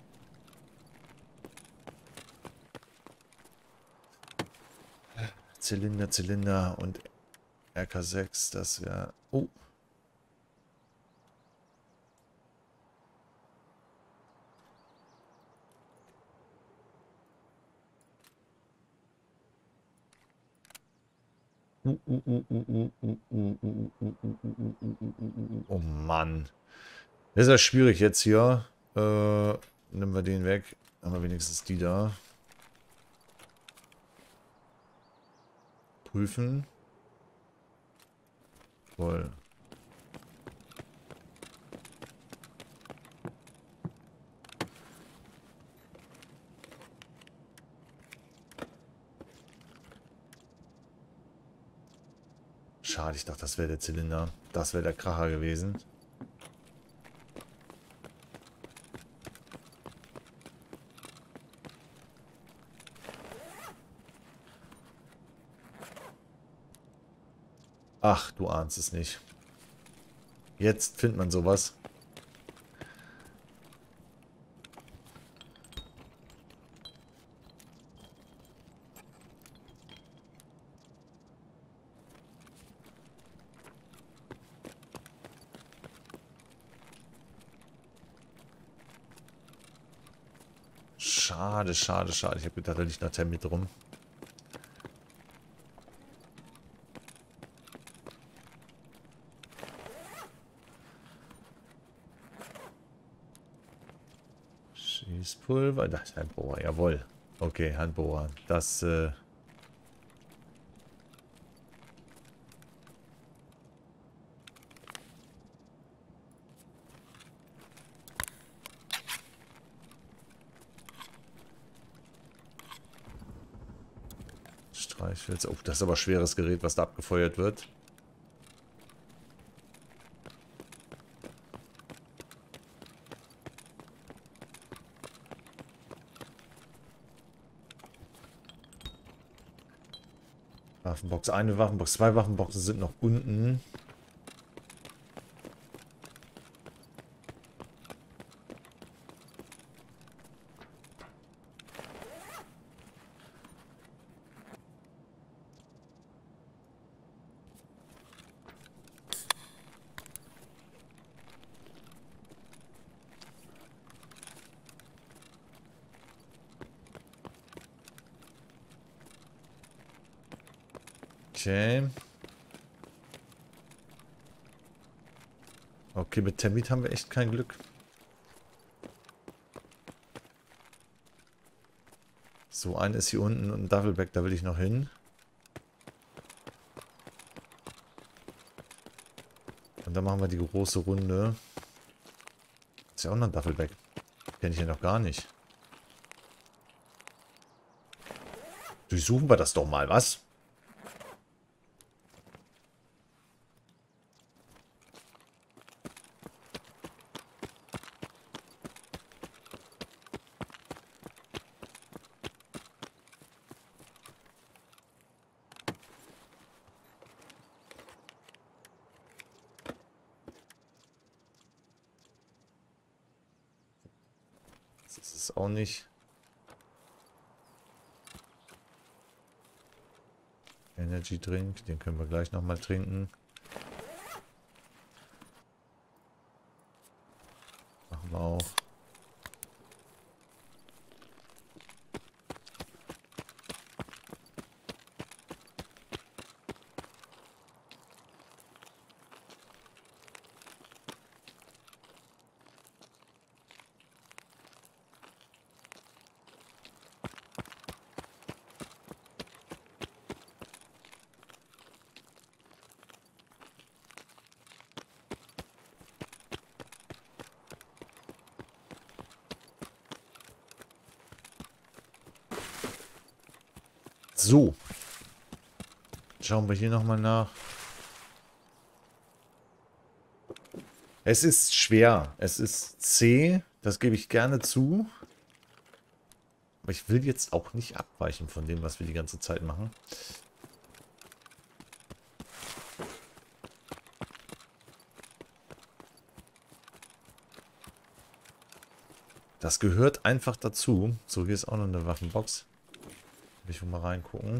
Zylinder und RK6, das wäre... Oh. Oh Mann. Das ist ja schwierig jetzt hier. Nehmen wir den weg. Haben wir wenigstens die da. Prüfen. Voll. Schade, ich dachte, das wäre der Zylinder. Das wäre der Kracher gewesen. Ach, du ahnst es nicht. Jetzt findet man sowas. Schade, schade, schade. Ich habe gedacht, da liegt noch Termit rum. Schießpulver. Das ist Handbohrer, jawohl. Okay, Handbohrer. Das, Streichhölzer. Oh, das ist aber schweres Gerät, was da abgefeuert wird. Waffenbox, eine Waffenbox, zwei Waffenboxen sind noch unten. Okay. Okay, mit Termit haben wir echt kein Glück. So, eine ist hier unten und ein Duffelbag, da will ich noch hin. Und dann machen wir die große Runde. Ist ja auch noch ein Duffelbag. Kenne ich ja noch gar nicht. Durchsuchen wir das doch mal, was? Das ist es auch nicht. Energy Drink, den können wir gleich nochmal trinken. Machen wir auch. So. Schauen wir hier nochmal nach. Es ist schwer. Es ist zäh. Das gebe ich gerne zu. Aber ich will jetzt auch nicht abweichen von dem, was wir die ganze Zeit machen. Das gehört einfach dazu. So, hier ist auch noch eine Waffenbox. Ich will mal reingucken.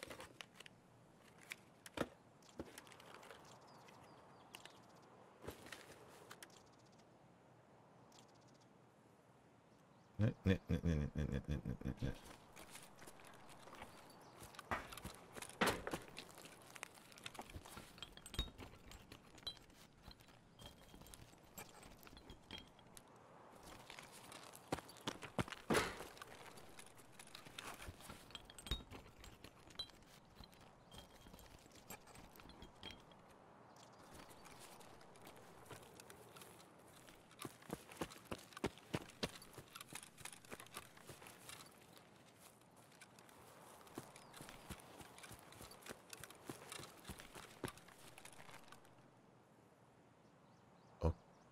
Nee, nee, nee, nee, nee, nee, nee, nee, nee.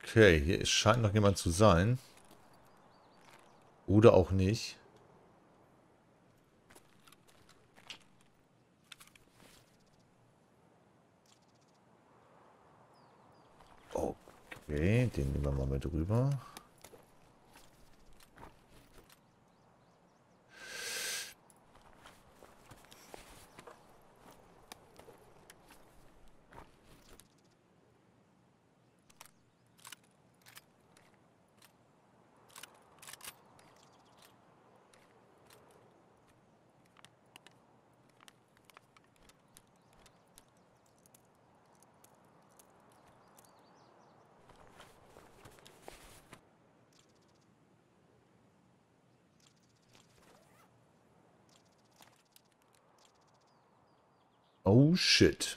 Okay, hier scheint noch jemand zu sein. Oder auch nicht. Okay, den nehmen wir mal mit rüber. Oh shit.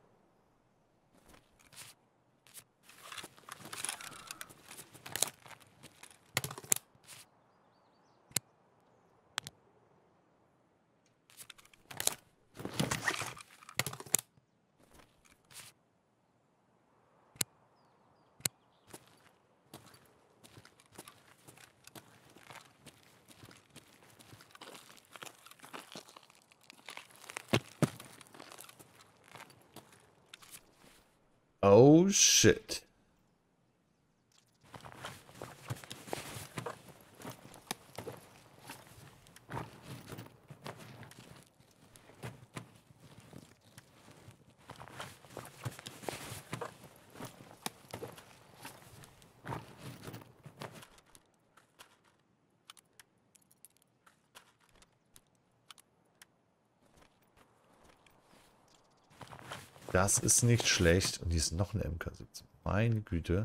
Oh shit. Das ist nicht schlecht. Und hier ist noch eine MK17. Meine Güte.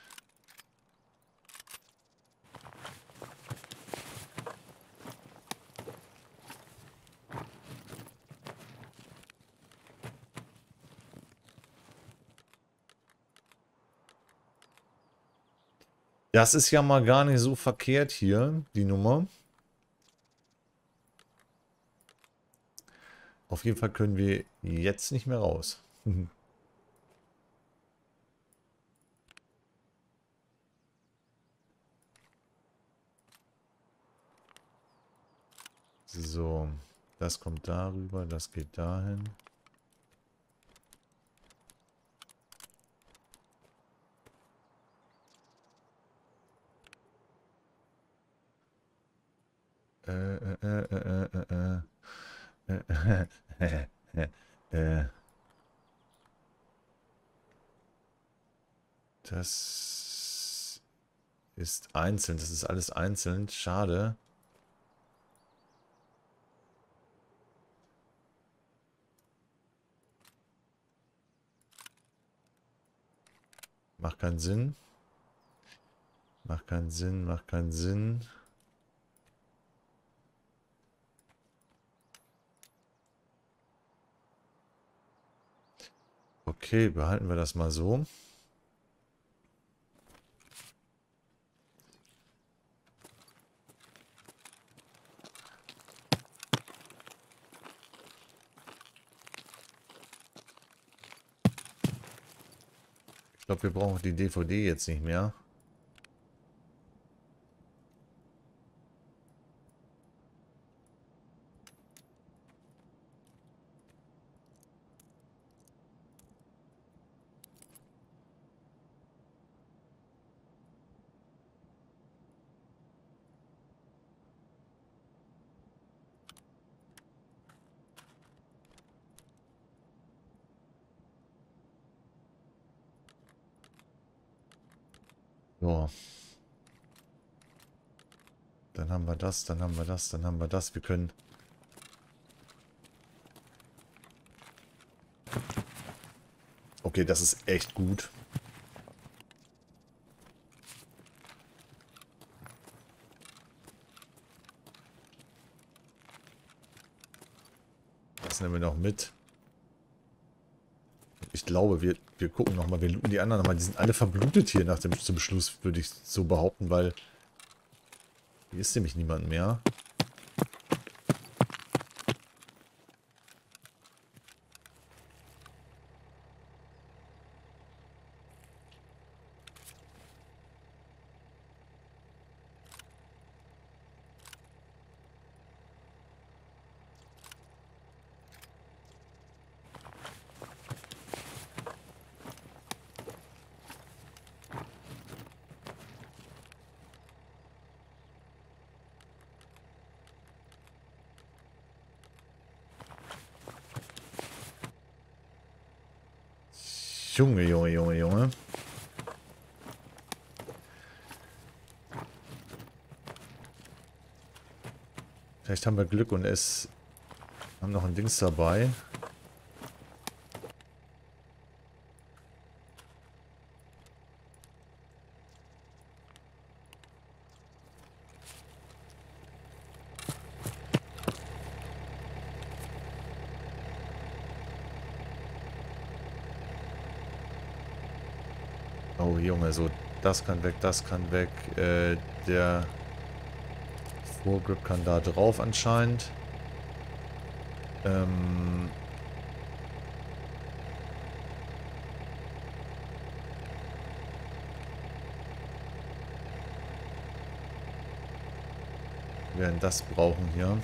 Das ist ja mal gar nicht so verkehrt hier, die Nummer. Auf jeden Fall können wir jetzt nicht mehr raus. So, das kommt darüber, das geht dahin. Das ist einzeln, das ist alles einzeln. Schade. Macht keinen Sinn. Macht keinen Sinn, macht keinen Sinn. Okay, behalten wir das mal so. Ich glaube, wir brauchen die DVD jetzt nicht mehr. So. Dann haben wir das, dann haben wir das, dann haben wir das. Wir können... Okay, das ist echt gut. Das nehmen wir noch mit. Ich glaube, wir gucken nochmal, wir looten die anderen nochmal. Die sind alle verblutet hier nach dem zum Beschluss, würde ich so behaupten, weil hier ist nämlich niemand mehr. Junge, Junge, Junge, Junge. Vielleicht haben wir Glück und haben noch ein Dings dabei. Oh Junge, so das kann weg, das kann weg. Der Vorgrip kann da drauf anscheinend. Wir werden das brauchen hier.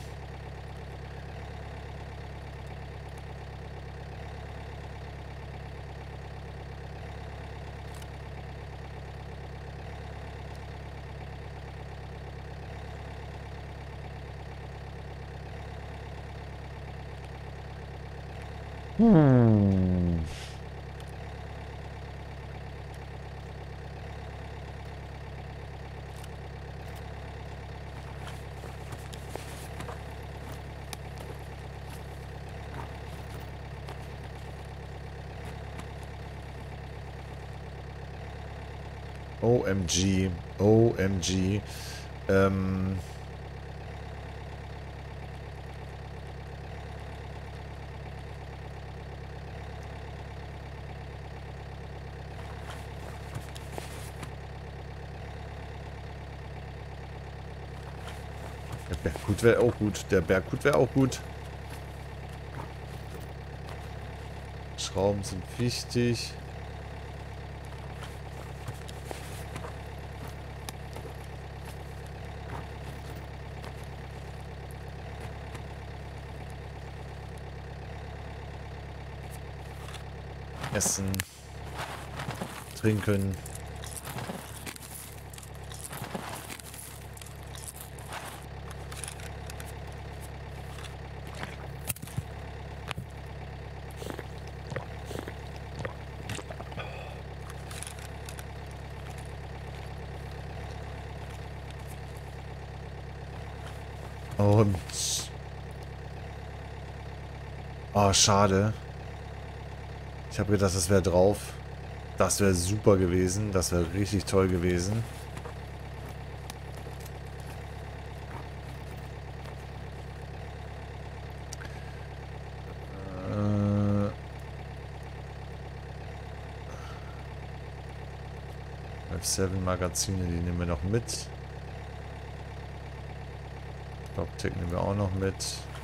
OMG. OMG. Der Berghut wäre auch gut. Der Berghut wäre auch gut. Schrauben sind wichtig. Essen. Trinken. Und... Oh, schade. Ich habe gedacht, das wäre drauf. Das wäre super gewesen. Das wäre richtig toll gewesen. F7 Magazine, die nehmen wir noch mit. Logtech nehmen wir auch noch mit.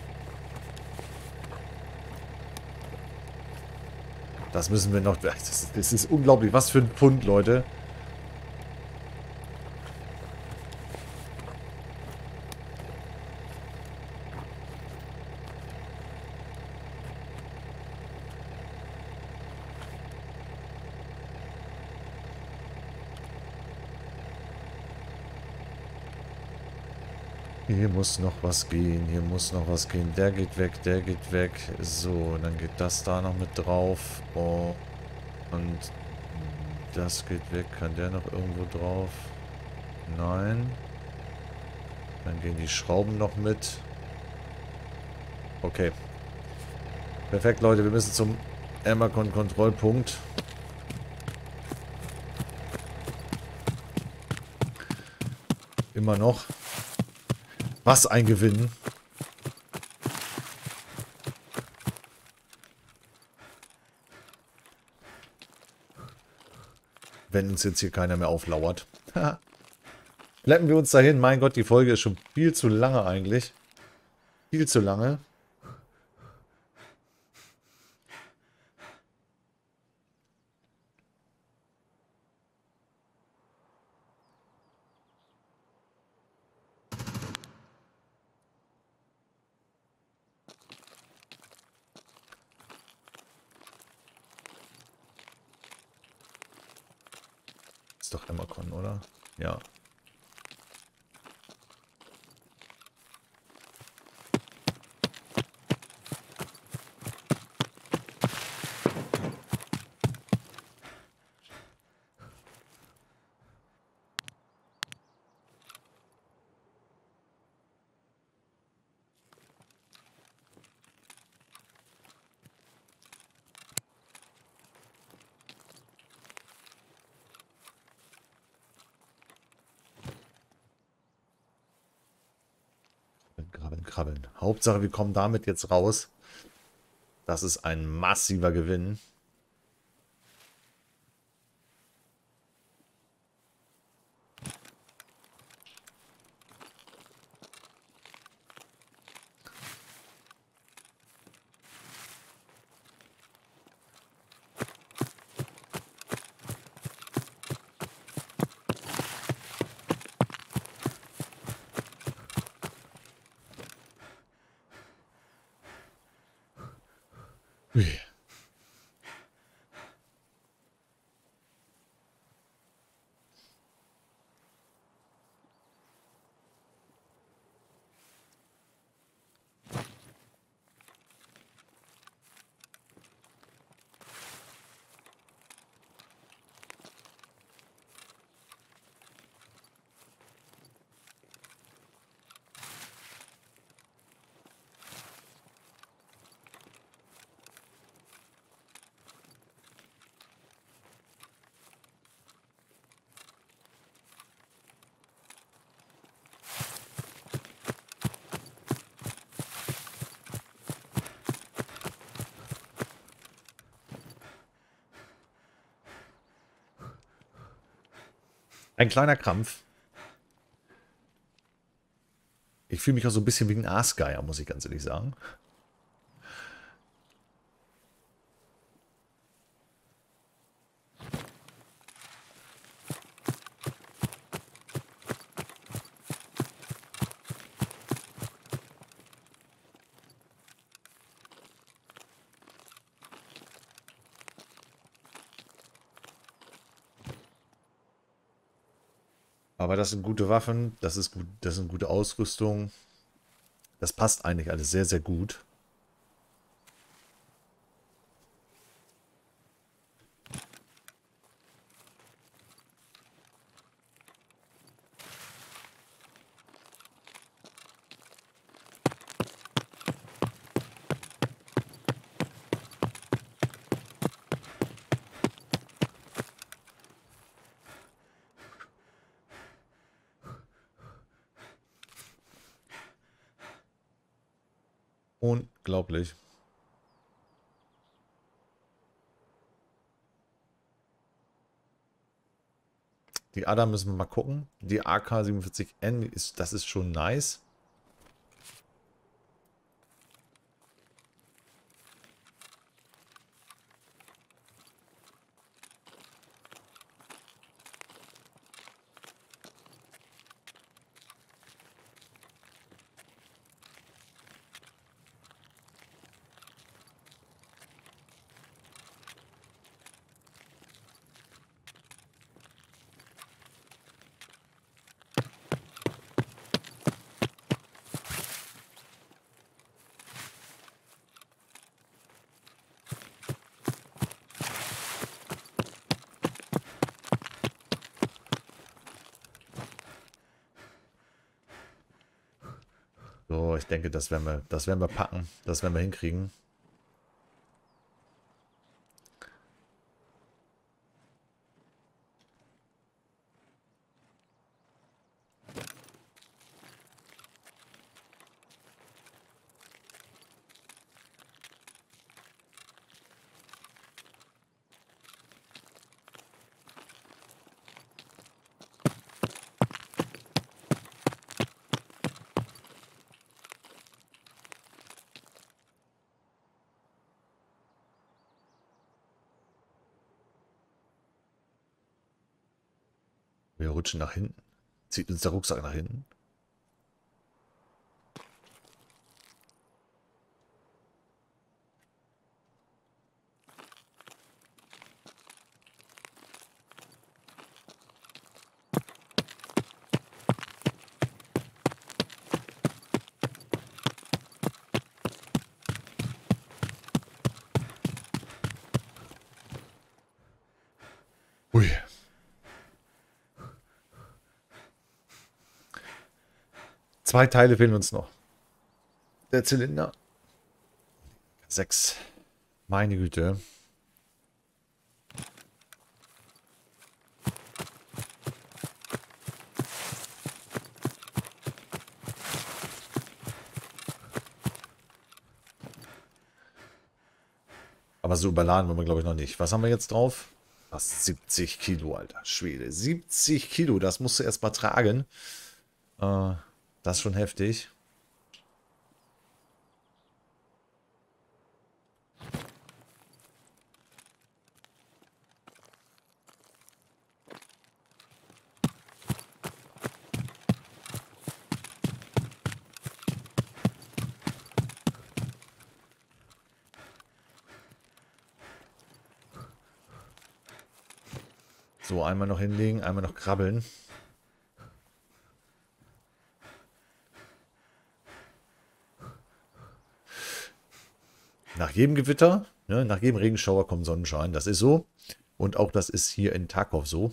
Das müssen wir noch... Das ist unglaublich. Was für ein Pfund, Leute. Hier muss noch was gehen. Hier muss noch was gehen. Der geht weg, der geht weg. So, dann geht das da noch mit drauf. Oh. Und das geht weg. Kann der noch irgendwo drauf? Nein. Dann gehen die Schrauben noch mit. Okay. Perfekt, Leute. Wir müssen zum Amacon-Kontrollpunkt. Immer noch. Was ein Gewinn. Wenn uns jetzt hier keiner mehr auflauert. Schleppen wir uns dahin. Mein Gott, die Folge ist schon viel zu lange eigentlich. Viel zu lange. Ist doch Amacon, oder? Ja. krabbeln. Hauptsache, wir kommen damit jetzt raus. Das ist ein massiver Gewinn. Ui. Ein kleiner Krampf. Ich fühle mich auch so ein bisschen wie ein Aasgeier, muss ich ganz ehrlich sagen. Aber das sind gute Waffen, das ist gut, das sind gute Ausrüstung. Das passt eigentlich alles sehr, sehr gut. Unglaublich. Die Ada müssen wir mal gucken. Die AK-47N, das ist schon nice. So, ich denke, das werden wir packen. Das werden wir hinkriegen. Wir rutschen nach hinten. Zieht uns der Rucksack nach hinten. Ui. Zwei Teile fehlen uns noch. Der Zylinder. 6. Meine Güte. Aber so überladen wollen wir, glaube ich, noch nicht. Was haben wir jetzt drauf? Was? 70 Kilo, alter Schwede. 70 Kilo, das musst du erst mal tragen. Das ist schon heftig. So, einmal noch hinlegen, einmal noch krabbeln. Nach jedem Gewitter, ne, nach jedem Regenschauer kommt Sonnenschein. Das ist so. Und auch das ist hier in Tarkov so.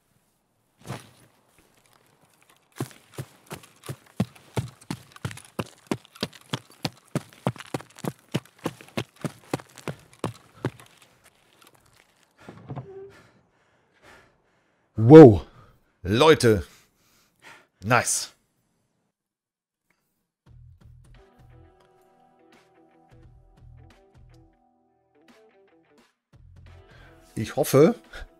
Wow. Leute. Nice. Ich hoffe,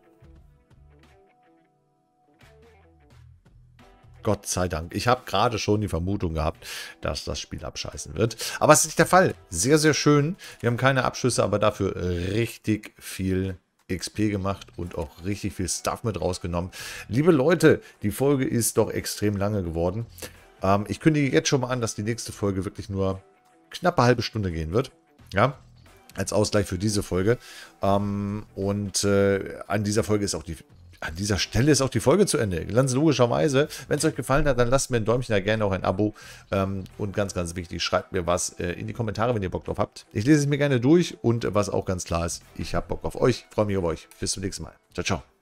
Gott sei Dank. Ich habe gerade schon die Vermutung gehabt, dass das Spiel abscheißen wird. Aber es ist nicht der Fall. Sehr, sehr schön. Wir haben keine Abschüsse, aber dafür richtig viel XP gemacht und auch richtig viel Stuff mit rausgenommen. Liebe Leute, die Folge ist doch extrem lange geworden. Ich kündige jetzt schon mal an, dass die nächste Folge wirklich nur knapp eine halbe Stunde gehen wird. Ja, als Ausgleich für diese Folge. An dieser Stelle ist auch die Folge zu Ende. Ganz logischerweise. Wenn es euch gefallen hat, dann lasst mir ein Däumchen da, gerne auch ein Abo. Und ganz, ganz wichtig, schreibt mir was in die Kommentare, wenn ihr Bock drauf habt. Ich lese es mir gerne durch und was auch ganz klar ist, ich habe Bock auf euch. Freue mich auf euch. Bis zum nächsten Mal. Ciao, ciao.